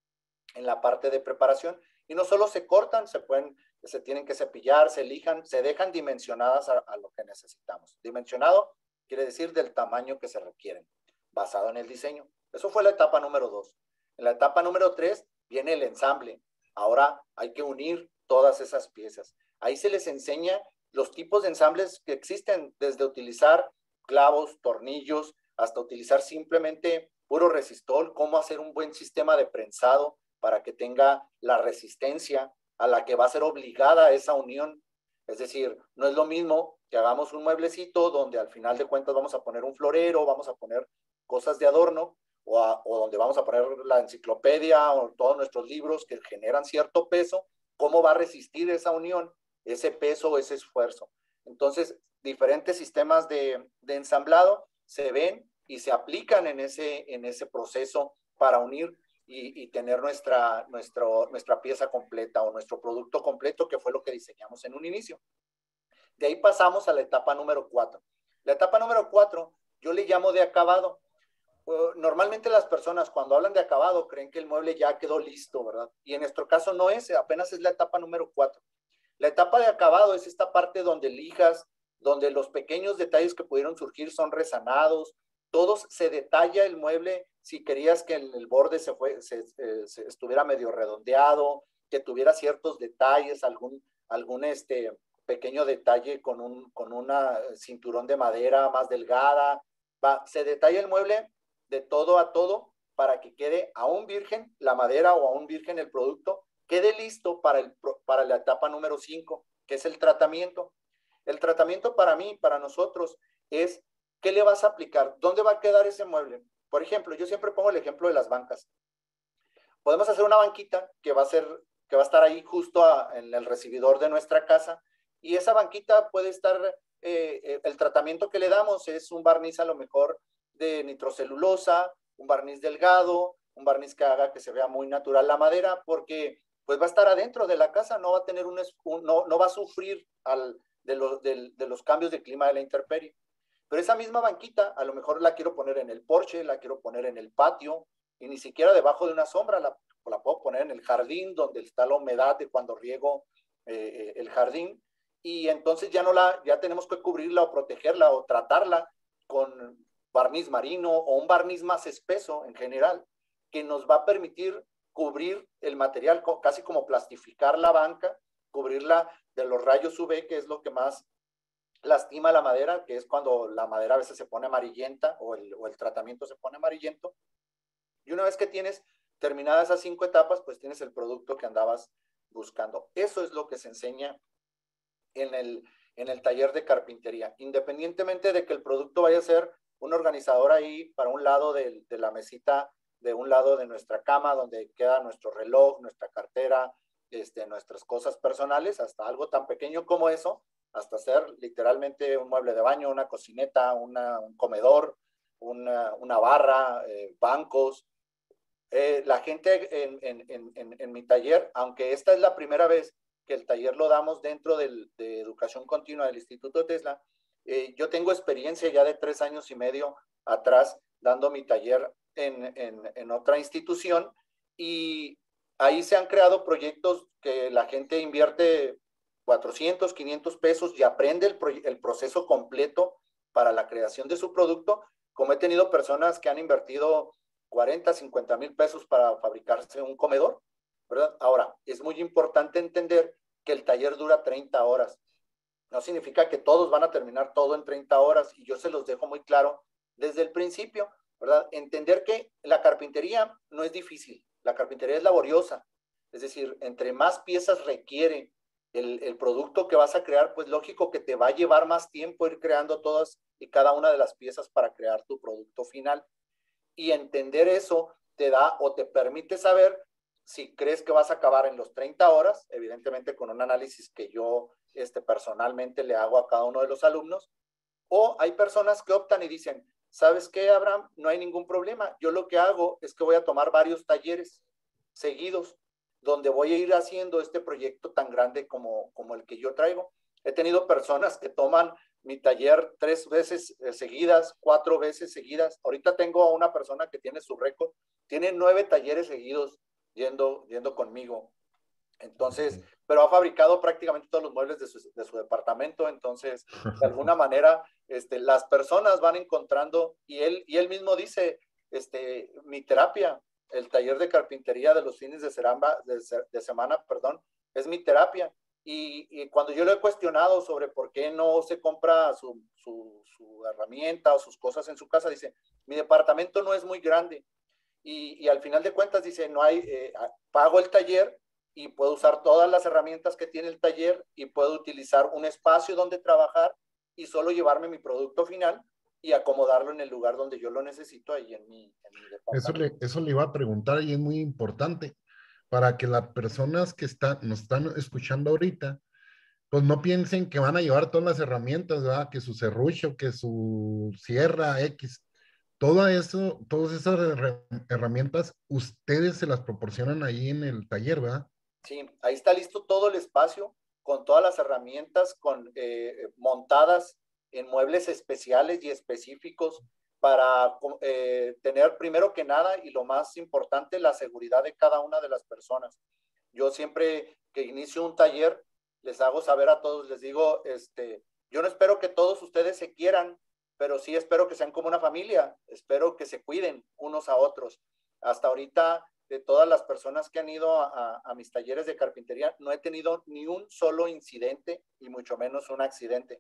en la parte de preparación, y no solo se cortan, se pueden, se tienen que cepillar, se lijan, se dejan dimensionadas a, a lo que necesitamos. Dimensionado quiere decir del tamaño que se requieren, basado en el diseño. Eso fue la etapa número dos. En la etapa número tres viene el ensamble. Ahora hay que unir todas esas piezas. Ahí se les enseña los tipos de ensambles que existen, desde utilizar clavos, tornillos, hasta utilizar simplemente puro resistol, cómo hacer un buen sistema de prensado para que tenga la resistencia a la que va a ser obligada esa unión. Es decir, no es lo mismo que hagamos un mueblecito donde al final de cuentas vamos a poner un florero, vamos a poner cosas de adorno, o, a, o donde vamos a poner la enciclopedia o todos nuestros libros que generan cierto peso. ¿Cómo va a resistir esa unión, ese peso, ese esfuerzo? Entonces, diferentes sistemas de, de ensamblado se ven y se aplican en ese, en ese proceso para unir y, y tener nuestra, nuestro, nuestra pieza completa o nuestro producto completo, que fue lo que diseñamos en un inicio. De ahí pasamos a la etapa número cuatro. La etapa número cuatro yo le llamo de acabado. Uh, normalmente las personas cuando hablan de acabado creen que el mueble ya quedó listo, ¿verdad? Y en nuestro caso no es, apenas es la etapa número cuatro. La etapa de acabado es esta parte donde lijas, donde los pequeños detalles que pudieron surgir son resanados, todos se detalla el mueble. Si querías que el, el borde se, fue, se, eh, se estuviera medio redondeado, que tuviera ciertos detalles, algún, algún este, pequeño detalle con un con una cinturón de madera más delgada, va, se detalla el mueble de todo a todo para que quede aún virgen la madera o aún virgen el producto, quede listo para, el, para la etapa número cinco, que es el tratamiento. El tratamiento para mí, para nosotros, es ¿qué le vas a aplicar? ¿Dónde va a quedar ese mueble? Por ejemplo, yo siempre pongo el ejemplo de las bancas. Podemos hacer una banquita que va a, ser, que va a estar ahí justo a, en el recibidor de nuestra casa, y esa banquita puede estar, eh, el tratamiento que le damos es un barniz a lo mejor de nitrocelulosa, un barniz delgado, un barniz que haga que se vea muy natural la madera, porque pues va a estar adentro de la casa, no va a tener un, un no, no va a sufrir al, de, lo, de, de los cambios de clima de la intemperie. Pero esa misma banquita a lo mejor la quiero poner en el porche, la quiero poner en el patio, y ni siquiera debajo de una sombra, la, la puedo poner en el jardín donde está la humedad de cuando riego eh, el jardín, y entonces ya no la, ya tenemos que cubrirla o protegerla o tratarla con barniz marino o un barniz más espeso en general, que nos va a permitir cubrir el material, casi como plastificar la banca, cubrirla de los rayos U V, que es lo que más lastima la madera, que es cuando la madera a veces se pone amarillenta o el, o el tratamiento se pone amarillento. Y una vez que tienes terminadas esas cinco etapas, pues tienes el producto que andabas buscando. Eso es lo que se enseña en el, en el taller de carpintería, independientemente de que el producto vaya a ser un organizador ahí para un lado de, de la mesita, de un lado de nuestra cama, donde queda nuestro reloj, nuestra cartera, este, nuestras cosas personales, hasta algo tan pequeño como eso, hasta hacer literalmente un mueble de baño, una cocineta, una, un comedor, una, una barra, eh, bancos. Eh, la gente en, en, en, en mi taller, aunque esta es la primera vez que el taller lo damos dentro del, de educación continua del Instituto Tesla, eh, yo tengo experiencia ya de tres años y medio atrás dando mi taller en, en, en otra institución, y ahí se han creado proyectos que la gente invierte cuatrocientos, quinientos pesos y aprende el, pro, el proceso completo para la creación de su producto, como he tenido personas que han invertido cuarenta, cincuenta mil pesos para fabricarse un comedor, ¿verdad? Ahora, es muy importante entender que el taller dura treinta horas. No significa que todos van a terminar todo en treinta horas, y yo se los dejo muy claro desde el principio, ¿verdad? Entender que la carpintería no es difícil, la carpintería es laboriosa. Es decir, entre más piezas requiere el, el producto que vas a crear, pues lógico que te va a llevar más tiempo ir creando todas y cada una de las piezas para crear tu producto final. Y entender eso te da o te permite saber si crees que vas a acabar en los treinta horas, evidentemente con un análisis que yo este, personalmente le hago a cada uno de los alumnos, o hay personas que optan y dicen, ¿sabes qué, Abraham? No hay ningún problema. Yo lo que hago es que voy a tomar varios talleres seguidos, donde voy a ir haciendo este proyecto tan grande como, como el que yo traigo. He tenido personas que toman mi taller tres veces seguidas, cuatro veces seguidas. Ahorita tengo a una persona que tiene su récord, tiene nueve talleres seguidos yendo, yendo conmigo. Entonces, pero ha fabricado prácticamente todos los muebles de su, de su departamento. Entonces, de alguna manera, este, las personas van encontrando, y él, y él mismo dice, este, mi terapia, el taller de carpintería de los fines de, seramba, de, de semana, perdón, es mi terapia. Y, y cuando yo le he cuestionado sobre por qué no se compra su, su, su herramienta o sus cosas en su casa, dice, mi departamento no es muy grande. Y, y al final de cuentas dice, no hay, eh, pago el taller y puedo usar todas las herramientas que tiene el taller y puedo utilizar un espacio donde trabajar y solo llevarme mi producto final y acomodarlo en el lugar donde yo lo necesito, ahí en mi, en mi departamento. Eso le, eso le iba a preguntar, y es muy importante para que las personas que están, nos están escuchando ahorita, pues no piensen que van a llevar todas las herramientas, ¿verdad? Que su serrucho, que su sierra X, todo eso, todas esas herramientas, ustedes se las proporcionan ahí en el taller, ¿verdad? Sí, ahí está listo todo el espacio con todas las herramientas con, eh, montadas en muebles especiales y específicos para eh, tener primero que nada, y lo más importante, la seguridad de cada una de las personas. Yo siempre que inicio un taller, les hago saber a todos, les digo, este, yo no espero que todos ustedes se quieran, pero sí espero que sean como una familia, espero que se cuiden unos a otros. Hasta ahorita, de todas las personas que han ido a, a, a mis talleres de carpintería, no he tenido ni un solo incidente, y mucho menos un accidente.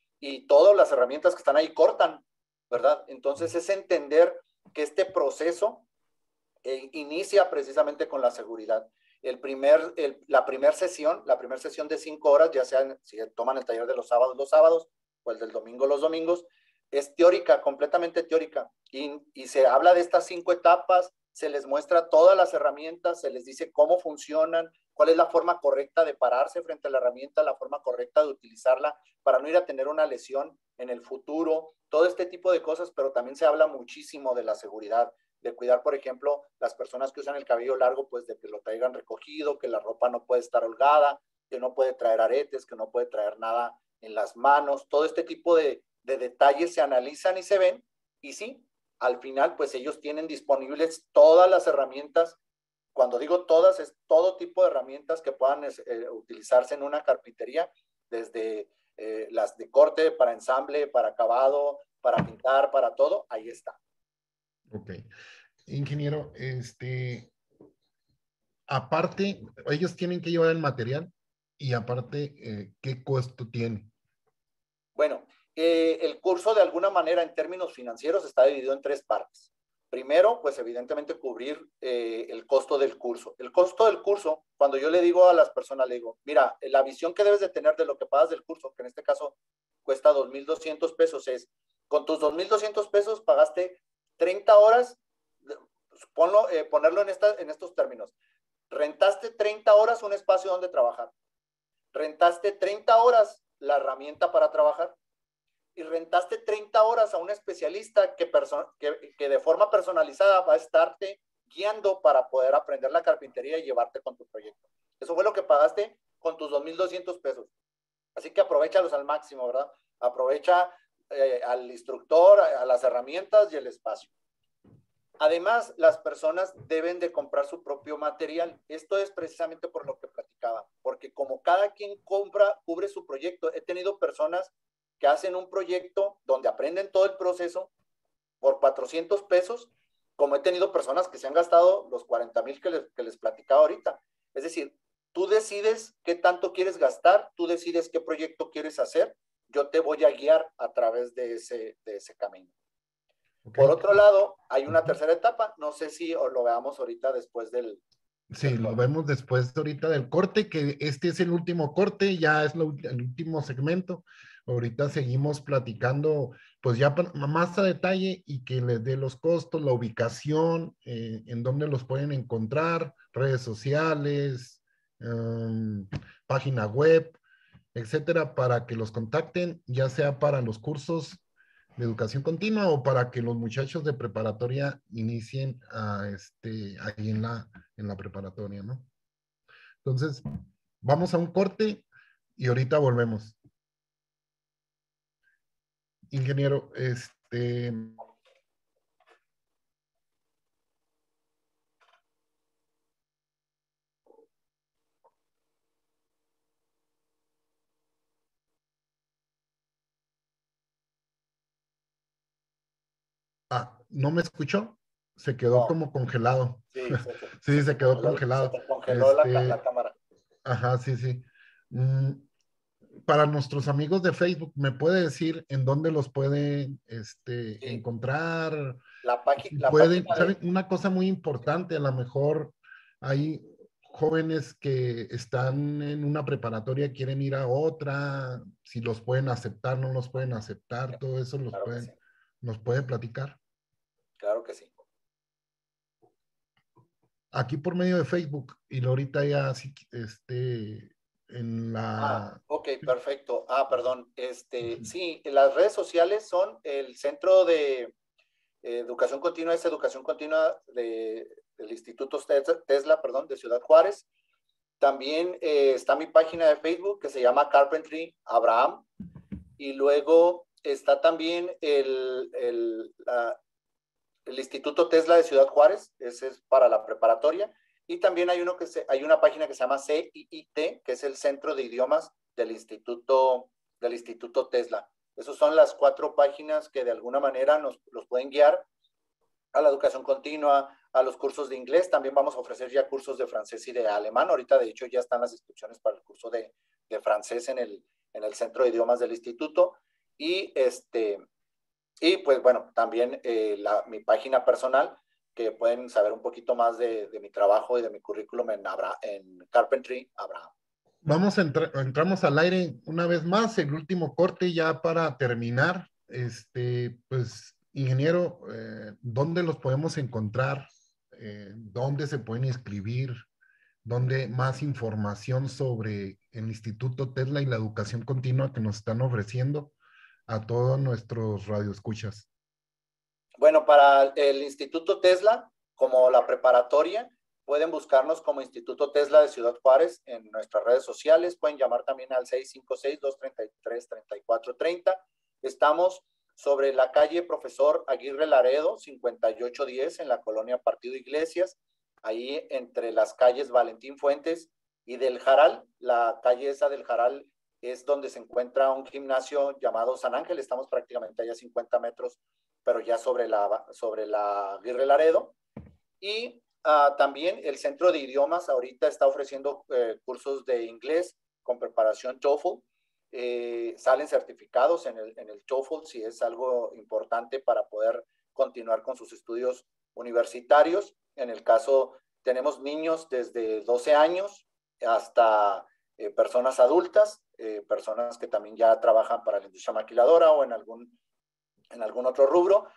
Y todas las herramientas que están ahí cortan, ¿verdad? Entonces es entender que este proceso eh, inicia precisamente con la seguridad. El primer, el, la primera sesión, la primera sesión de cinco horas, ya sea si toman el taller de los sábados, los sábados, o el del domingo, los domingos, es teórica, completamente teórica. Y, y se habla de estas cinco etapas, se les muestra todas las herramientas, se les dice cómo funcionan, cuál es la forma correcta de pararse frente a la herramienta, la forma correcta de utilizarla para no ir a tener una lesión en el futuro, todo este tipo de cosas. Pero también se habla muchísimo de la seguridad, de cuidar, por ejemplo, las personas que usan el cabello largo, pues de que lo traigan recogido, que la ropa no puede estar holgada, que no puede traer aretes, que no puede traer nada en las manos. Todo este tipo de, de detalles se analizan y se ven, y sí, al final, pues ellos tienen disponibles todas las herramientas. Cuando digo todas, es todo tipo de herramientas que puedan eh, utilizarse en una carpintería, desde eh, las de corte, para ensamble, para acabado, para pintar, para todo, ahí está. Ok. Ingeniero, este, aparte, ellos tienen que llevar el material, y aparte, eh, ¿qué costo tiene? Bueno, eh, el curso de alguna manera en términos financieros está dividido en tres partes. Primero, pues evidentemente cubrir eh, el costo del curso. El costo del curso, cuando yo le digo a las personas, le digo, mira, la visión que debes de tener de lo que pagas del curso, que en este caso cuesta dos mil doscientos pesos, es, con tus dos mil doscientos pesos pagaste treinta horas, ponlo, eh, ponerlo en, esta, en estos términos, rentaste treinta horas un espacio donde trabajar, rentaste treinta horas la herramienta para trabajar, y rentaste treinta horas a un especialista que, que, que de forma personalizada va a estarte guiando para poder aprender la carpintería y llevarte con tu proyecto. Eso fue lo que pagaste con tus dos mil doscientos pesos. Así que aprovéchalos al máximo, ¿verdad? Aprovecha eh, al instructor, a, a las herramientas y el espacio. Además, las personas deben de comprar su propio material. Esto es precisamente por lo que platicaba, porque como cada quien compra, cubre su proyecto, he tenido personas que hacen un proyecto donde aprenden todo el proceso por cuatrocientos pesos, como he tenido personas que se han gastado los cuarenta mil que les, que les platicaba ahorita. Es decir, tú decides qué tanto quieres gastar, tú decides qué proyecto quieres hacer, yo te voy a guiar a través de ese, de ese camino. Okay. Por otro lado, hay una tercera etapa, no sé si os lo veamos ahorita después del... Sí, del lo vemos después de ahorita del corte, que este es el último corte, ya es lo, el último segmento. Ahorita seguimos platicando, pues ya más a detalle y que les dé los costos, la ubicación, eh, en dónde los pueden encontrar, redes sociales, um, página web, etcétera, para que los contacten, ya sea para los cursos de educación continua o para que los muchachos de preparatoria inicien a este, ahí en la, en la preparatoria, ¿no? Entonces, vamos a un corte y ahorita volvemos. Ingeniero, este... Ah, ¿no me escuchó? Se quedó No. como congelado. Sí, se, te, sí, se, se quedó congeló, congelado. Se te congeló este... la, la cámara. Ajá, sí, sí. Mm, para nuestros amigos de Facebook, ¿me puede decir en dónde los pueden este, sí. encontrar? La, si la pueden, página ¿saben? de... Una cosa muy importante, a lo mejor hay jóvenes que están en una preparatoria, quieren ir a otra, si los pueden aceptar, no los pueden aceptar, todo eso los claro pueden, sí. nos puede platicar. Claro que sí. Aquí por medio de Facebook, y ahorita ya este, en la... Ah, ok, perfecto. Ah, perdón. Este, sí, las redes sociales son el Centro de Educación Continua, es Educación Continua de, del Instituto Tesla, perdón, de Ciudad Juárez. También eh, está mi página de Facebook que se llama Carpentry Abraham. Y luego está también el, el, la, el Instituto Tesla de Ciudad Juárez, ese es para la preparatoria. Y también hay, uno que se, hay una página que se llama C I I T, que es el Centro de Idiomas del Instituto, del Instituto Tesla. Esas son las cuatro páginas que de alguna manera nos los pueden guiar a la educación continua, a los cursos de inglés. También vamos a ofrecer ya cursos de francés y de alemán. Ahorita, de hecho, ya están las inscripciones para el curso de, de francés en el, en el Centro de Idiomas del Instituto. Y, este, y pues, bueno, también eh, la, mi página personal, que pueden saber un poquito más de, de mi trabajo y de mi currículum en, Abra, en Carpentry Abraham. Vamos a entrar, entramos al aire una vez más, el último corte ya para terminar. Este, pues, ingeniero, eh, ¿dónde los podemos encontrar? Eh, ¿Dónde se pueden inscribir? ¿Dónde más información sobre el Instituto Tesla y la educación continua que nos están ofreciendo a todos nuestros radioescuchas? Bueno, para el Instituto Tesla, como la preparatoria, pueden buscarnos como Instituto Tesla de Ciudad Juárez en nuestras redes sociales. Pueden llamar también al seis cinco seis, dos tres tres, tres cuatro tres cero. Estamos sobre la calle Profesor Aguirre Laredo, cincuenta y ocho diez, en la colonia Partido Iglesias, ahí entre las calles Valentín Fuentes y del Jaral. La calle esa del Jaral es donde se encuentra un gimnasio llamado San Ángel. Estamos prácticamente allá a cincuenta metros, pero ya sobre la, sobre la Aguirre Laredo. Y uh, también el Centro de Idiomas ahorita está ofreciendo eh, cursos de inglés con preparación TOEFL. Eh, salen certificados en el, en el TOEFL si es algo importante para poder continuar con sus estudios universitarios. En el caso, tenemos niños desde doce años hasta eh, personas adultas, eh, personas que también ya trabajan para la industria maquiladora o en algún, en algún otro rubro.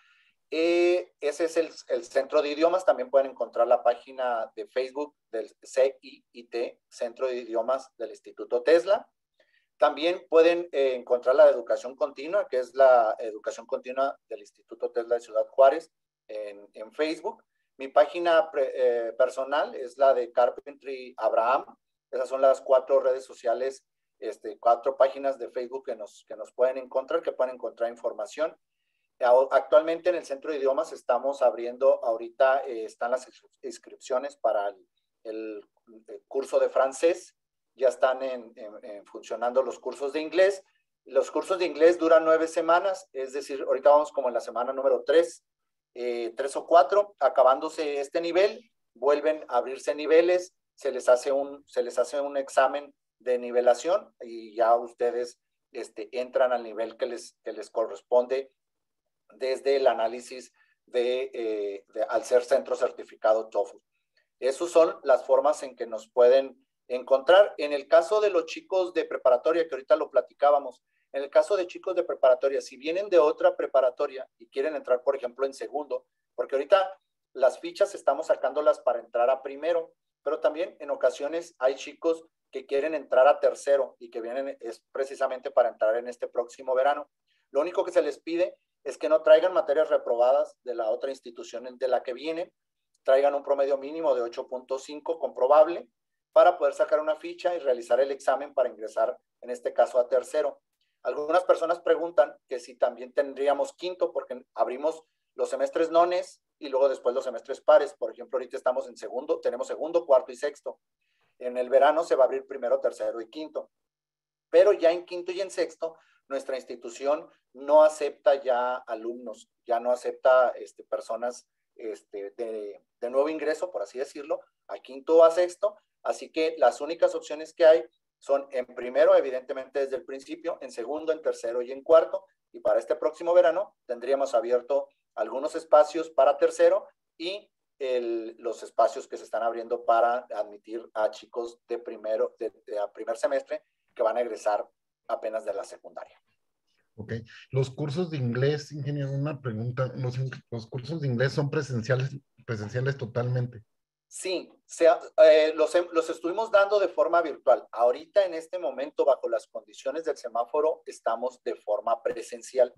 Eh, ese es el, el Centro de Idiomas. También pueden encontrar la página de Facebook del C I I T, Centro de Idiomas del Instituto Tesla. También pueden eh, encontrar la educación continua, que es la educación continua del Instituto Tesla de Ciudad Juárez en, en Facebook. Mi página pre, eh, personal es la de Carpentry Abraham. Esas son las cuatro redes sociales, este, cuatro páginas de Facebook que nos, que nos pueden encontrar, que pueden encontrar información. Actualmente en el Centro de Idiomas estamos abriendo, ahorita eh, están las inscripciones para el, el, el curso de francés. Ya están en, en, en funcionando los cursos de inglés. Los cursos de inglés duran nueve semanas, es decir, ahorita vamos como en la semana número tres, eh, tres o cuatro. Acabándose este nivel, vuelven a abrirse niveles, se les hace un, se les hace un examen de nivelación y ya ustedes este, entran al nivel que les, que les corresponde desde el análisis de, eh, de, al ser centro certificado TOEFL. Esas son las formas en que nos pueden encontrar. En el caso de los chicos de preparatoria, que ahorita lo platicábamos, en el caso de chicos de preparatoria, si vienen de otra preparatoria y quieren entrar, por ejemplo, en segundo, porque ahorita las fichas estamos sacándolas para entrar a primero, pero también en ocasiones hay chicos que quieren entrar a tercero y que vienen es precisamente para entrar en este próximo verano. Lo único que se les pide es que no traigan materias reprobadas de la otra institución de la que vienen, traigan un promedio mínimo de ocho punto cinco comprobable para poder sacar una ficha y realizar el examen para ingresar, en este caso, a tercero. Algunas personas preguntan que si también tendríamos quinto, porque abrimos los semestres nones y luego después los semestres pares. Por ejemplo, ahorita estamos en segundo, tenemos segundo, cuarto y sexto. En el verano se va a abrir primero, tercero y quinto. Pero ya en quinto y en sexto, nuestra institución no acepta ya alumnos, ya no acepta este, personas este, de, de nuevo ingreso, por así decirlo, a quinto o a sexto. Así que las únicas opciones que hay son en primero, evidentemente desde el principio, en segundo, en tercero y en cuarto. Y para este próximo verano tendríamos abierto algunos espacios para tercero y el, los espacios que se están abriendo para admitir a chicos de primero, de, de a primer semestre que van a egresar apenas de la secundaria. Ok. Los cursos de inglés, ingeniero, una pregunta. ¿Los, los cursos de inglés son presenciales, presenciales totalmente? Sí, sea, eh, los, los estuvimos dando de forma virtual. Ahorita, en este momento, bajo las condiciones del semáforo, estamos de forma presencial.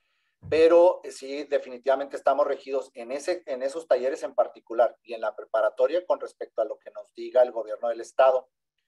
Pero eh, sí, definitivamente estamos regidos en, ese, en esos talleres en particular y en la preparatoria con respecto a lo que nos diga el gobierno del estado.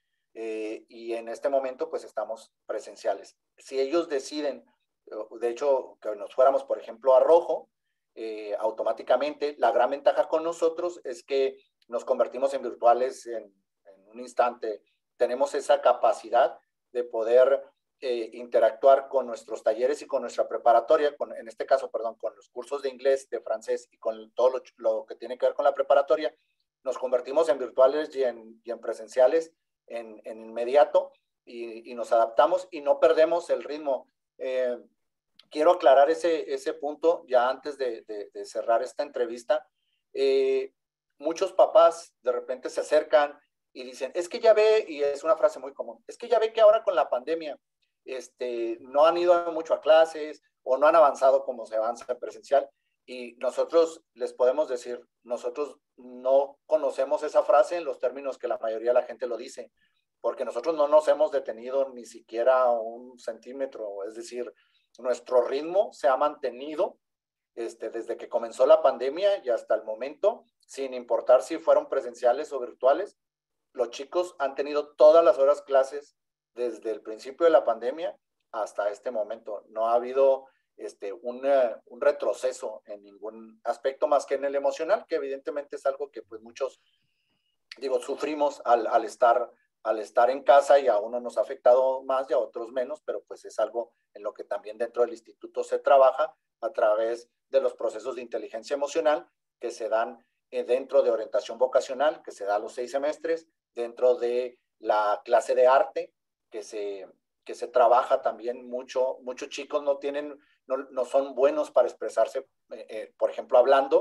Eh, y en este momento, pues, estamos presenciales. Si ellos deciden, de hecho, que nos fuéramos, por ejemplo, a rojo, eh, automáticamente, la gran ventaja con nosotros es que nos convertimos en virtuales en, en un instante. Tenemos esa capacidad de poder eh, interactuar con nuestros talleres y con nuestra preparatoria, con, en este caso, perdón, con los cursos de inglés, de francés y con todo lo, lo que tiene que ver con la preparatoria. Nos convertimos en virtuales y en, y en presenciales en, en inmediato y, y nos adaptamos y no perdemos el ritmo. Eh, quiero aclarar ese, ese punto ya antes de, de, de cerrar esta entrevista. Eh, Muchos papás de repente se acercan y dicen, es que ya ve, y es una frase muy común, es que ya ve que ahora con la pandemia este, no han ido mucho a clases o no han avanzado como se avanza en presencial. Y nosotros les podemos decir, nosotros no conocemos esa frase en los términos que la mayoría de la gente lo dice, porque nosotros no nos hemos detenido ni siquiera un centímetro, es decir, nuestro ritmo se ha mantenido Este, desde que comenzó la pandemia y hasta el momento, sin importar si fueron presenciales o virtuales, los chicos han tenido todas las horas clases desde el principio de la pandemia hasta este momento. No ha habido este, un, uh, un retroceso en ningún aspecto más que en el emocional, que evidentemente es algo que pues muchos, digo, sufrimos al, al, estar, al estar en casa y a uno nos ha afectado más y a otros menos, pero pues es algo en lo que también dentro del instituto se trabaja a través de los procesos de inteligencia emocional que se dan eh, dentro de orientación vocacional, que se da a los seis semestres, dentro de la clase de arte, que se, que se trabaja también mucho. Muchos chicos no tienen, no, no son buenos para expresarse, eh, eh, por ejemplo, hablando,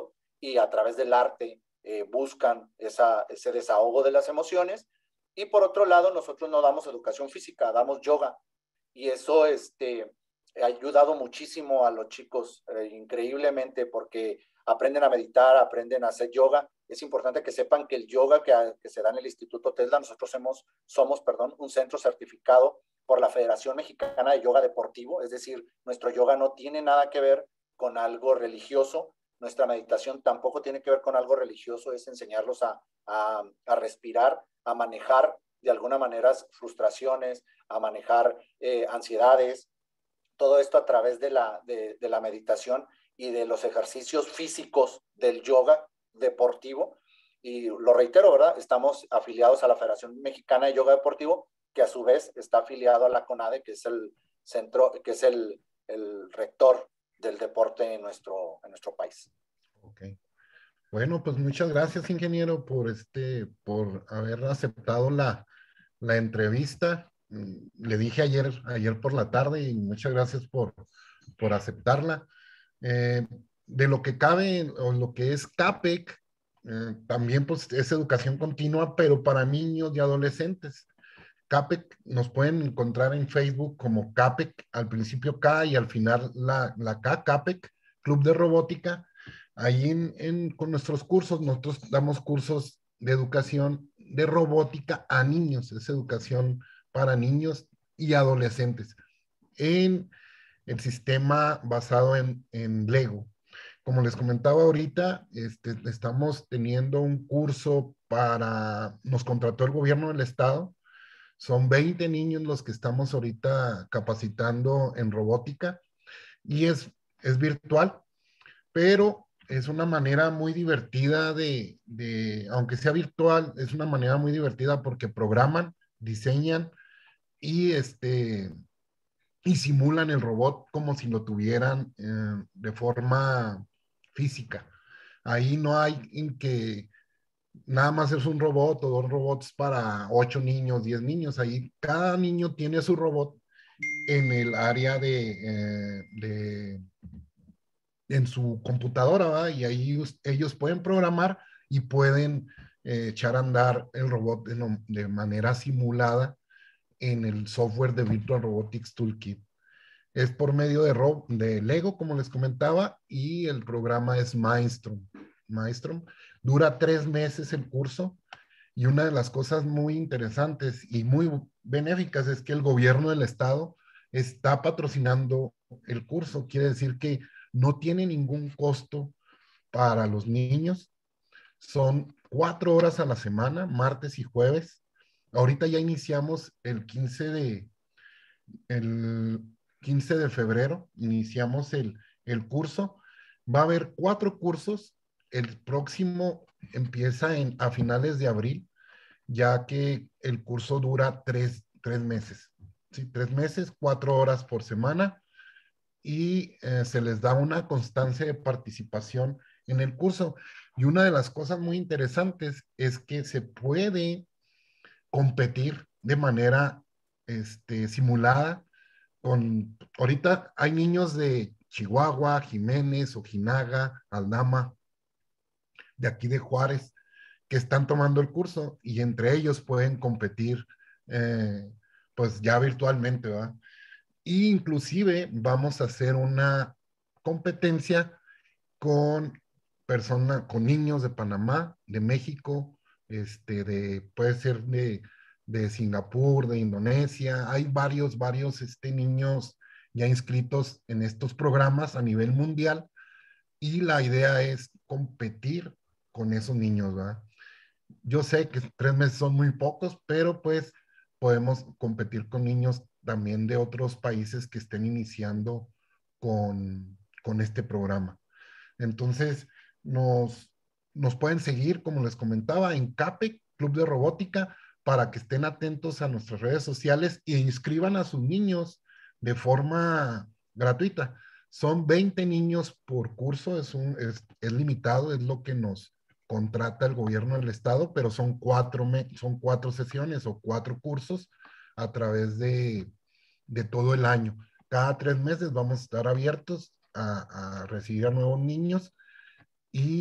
y a través del arte eh, buscan esa, ese desahogo de las emociones. Y por otro lado, nosotros no damos educación física, damos yoga. Y eso este, ha ayudado muchísimo a los chicos, eh, increíblemente, porque aprenden a meditar, aprenden a hacer yoga. Es importante que sepan que el yoga que, que se da en el Instituto Tesla, nosotros somos, somos perdón, un centro certificado por la Federación Mexicana de Yoga Deportivo, es decir, nuestro yoga no tiene nada que ver con algo religioso, nuestra meditación tampoco tiene que ver con algo religioso, es enseñarlos a, a, a respirar, a manejar de alguna manera frustraciones, a manejar eh, ansiedades, todo esto a través de la, de, de la meditación y de los ejercicios físicos del yoga deportivo. Y lo reitero, ¿verdad? Estamos afiliados a la Federación Mexicana de Yoga Deportivo, que a su vez está afiliado a la CONADE, que es el centro, que es el, el rector del deporte en nuestro, en nuestro país. Ok. Bueno, pues muchas gracias, ingeniero, por este, por haber aceptado la, la entrevista. Le dije ayer, ayer por la tarde y muchas gracias por, por aceptarla. Eh, de lo que cabe, o lo que es CAPEC, eh, también pues es educación continua, pero para niños y adolescentes. CAPEC nos pueden encontrar en Facebook como CAPEC, al principio K y al final la, la K, CAPEC, Club de Robótica. Ahí en, en, con nuestros cursos, nosotros damos cursos de educación de robótica a niños, es educación para niños y adolescentes, en el sistema basado en, en Lego. Como les comentaba ahorita, este, estamos teniendo un curso para, nos contrató el gobierno del estado, son veinte niños los que estamos ahorita capacitando en robótica y es, es virtual, pero es una manera muy divertida de, de, aunque sea virtual, es una manera muy divertida porque programan, diseñan y, este, y simulan el robot como si lo tuvieran eh, de forma física. Ahí no hay en que nada más es un robot o dos robots para ocho niños, diez niños. Ahí cada niño tiene su robot en el área de, eh, de en su computadora, ¿verdad? Y ahí ellos pueden programar y pueden eh, echar a andar el robot de, no, de manera simulada en el software de Virtual Robotics Toolkit. Es por medio de, Ro de Lego, como les comentaba, y el programa es Maestrom. Maestrom. Dura tres meses el curso y una de las cosas muy interesantes y muy benéficas es que el gobierno del estado está patrocinando el curso. Quiere decir que no tiene ningún costo para los niños. Son cuatro horas a la semana, martes y jueves. Ahorita ya iniciamos el quince de, el quince de febrero, iniciamos el, el curso. Va a haber cuatro cursos. El próximo empieza en, a finales de abril, ya que el curso dura tres, tres meses. ¿Sí? Tres meses, cuatro horas por semana y eh, se les da una constancia de participación en el curso. Y una de las cosas muy interesantes es que se puede competir de manera este, simulada con, ahorita hay niños de Chihuahua, Jiménez, Ojinaga, Aldama, de aquí de Juárez, que están tomando el curso y entre ellos pueden competir eh, pues ya virtualmente, ¿verdad? Y inclusive vamos a hacer una competencia con personas, con niños de Panamá, de México, este, de, puede ser de, de Singapur, de Indonesia. Hay varios, varios este, niños ya inscritos en estos programas a nivel mundial y la idea es competir con esos niños, ¿verdad? Yo sé que tres meses son muy pocos, pero pues podemos competir con niños también de otros países que estén iniciando con, con este programa. Entonces, nos, nos pueden seguir, como les comentaba, en CAPEC, Club de Robótica, para que estén atentos a nuestras redes sociales e inscriban a sus niños de forma gratuita. Son veinte niños por curso, es, un, es, es limitado, es lo que nos contrata el gobierno del estado, pero son cuatro, son cuatro sesiones o cuatro cursos a través de, de todo el año. Cada tres meses vamos a estar abiertos a, a recibir a nuevos niños y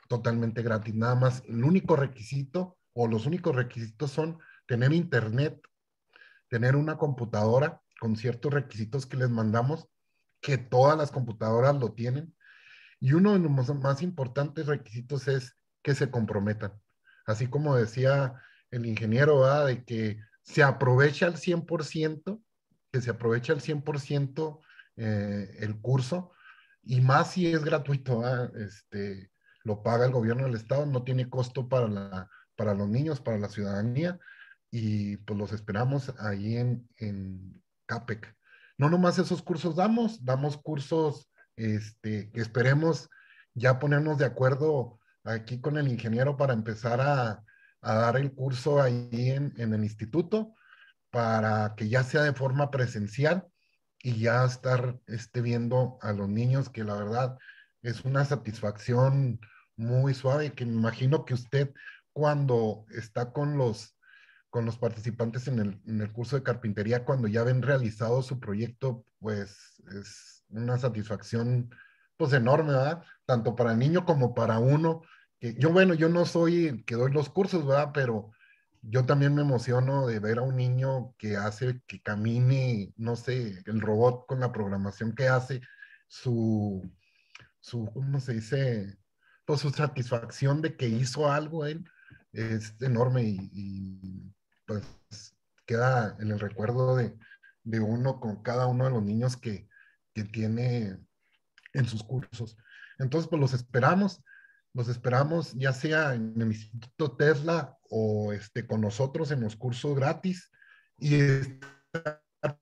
totalmente gratis. Nada más, el único requisito o los únicos requisitos son tener internet, tener una computadora con ciertos requisitos que les mandamos, que todas las computadoras lo tienen. Y uno de los más, más importantes requisitos es que se comprometan. Así como decía el ingeniero, ¿verdad? De que se aprovecha al cien por ciento, que se aprovecha al cien por ciento eh, el curso, y más si es gratuito, ¿verdad? Este, lo paga el gobierno del estado, no tiene costo para, la, para los niños, para la ciudadanía, y pues los esperamos ahí en, en CAPEC. No nomás esos cursos damos, damos cursos este, que esperemos ya ponernos de acuerdo aquí con el ingeniero para empezar a, a dar el curso ahí en, en el instituto, para que ya sea de forma presencial y ya estar este, viendo a los niños, que la verdad es una satisfacción muy suave, que me imagino que usted cuando está con los, con los participantes en el, en el curso de carpintería, cuando ya ven realizado su proyecto, pues es una satisfacción pues enorme, ¿verdad? Tanto para el niño como para uno. Que yo, bueno, yo no soy el que doy los cursos, ¿verdad? Pero yo también me emociono de ver a un niño que hace, que camine, no sé, el robot con la programación que hace, su, su, ¿cómo se dice? Pues su satisfacción de que hizo algo él es enorme y, y, pues queda en el recuerdo de, de uno con cada uno de los niños que, que tiene en sus cursos. Entonces, pues los esperamos, los esperamos ya sea en el Instituto Tesla o este, con nosotros en los cursos gratis y estar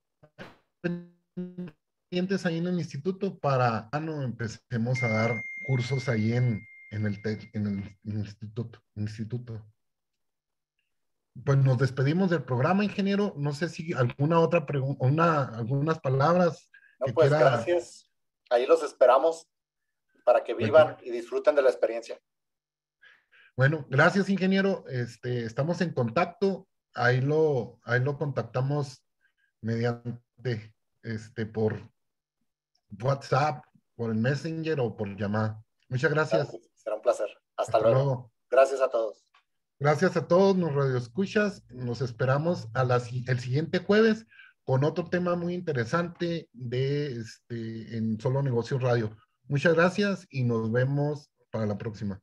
pendientes ahí en el instituto para que no empecemos a dar cursos ahí en, en, el, te, en el instituto, instituto. Pues nos despedimos del programa, ingeniero. No sé si alguna otra pregunta, una, algunas palabras No, que pues quiera. gracias. Ahí los esperamos para que vivan y disfruten de la experiencia. Bueno, gracias, ingeniero. Este, estamos en contacto. Ahí lo, ahí lo contactamos mediante, este, por WhatsApp, por el Messenger o por llamada. Muchas Claro gracias. que sí, será un placer. Hasta Hasta luego. luego. Gracias a todos. Gracias a todos, nos radioescuchas. Nos esperamos a la, el siguiente jueves con otro tema muy interesante de este, en Solo Negocios Radio. Muchas gracias y nos vemos para la próxima.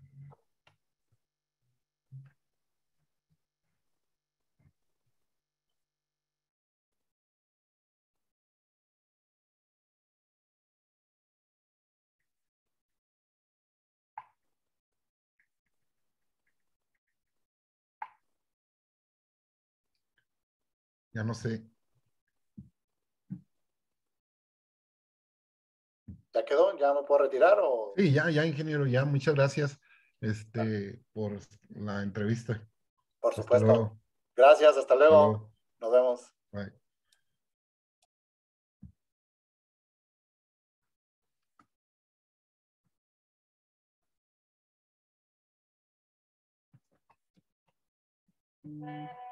Ya no sé. ¿Ya quedó? ¿Ya me puedo retirar o...? Sí, ya, ya, ingeniero, ya. Muchas gracias este, por la entrevista. Por Hasta supuesto. luego. Gracias, hasta Hasta luego. luego. Nos vemos. Bye. Mm.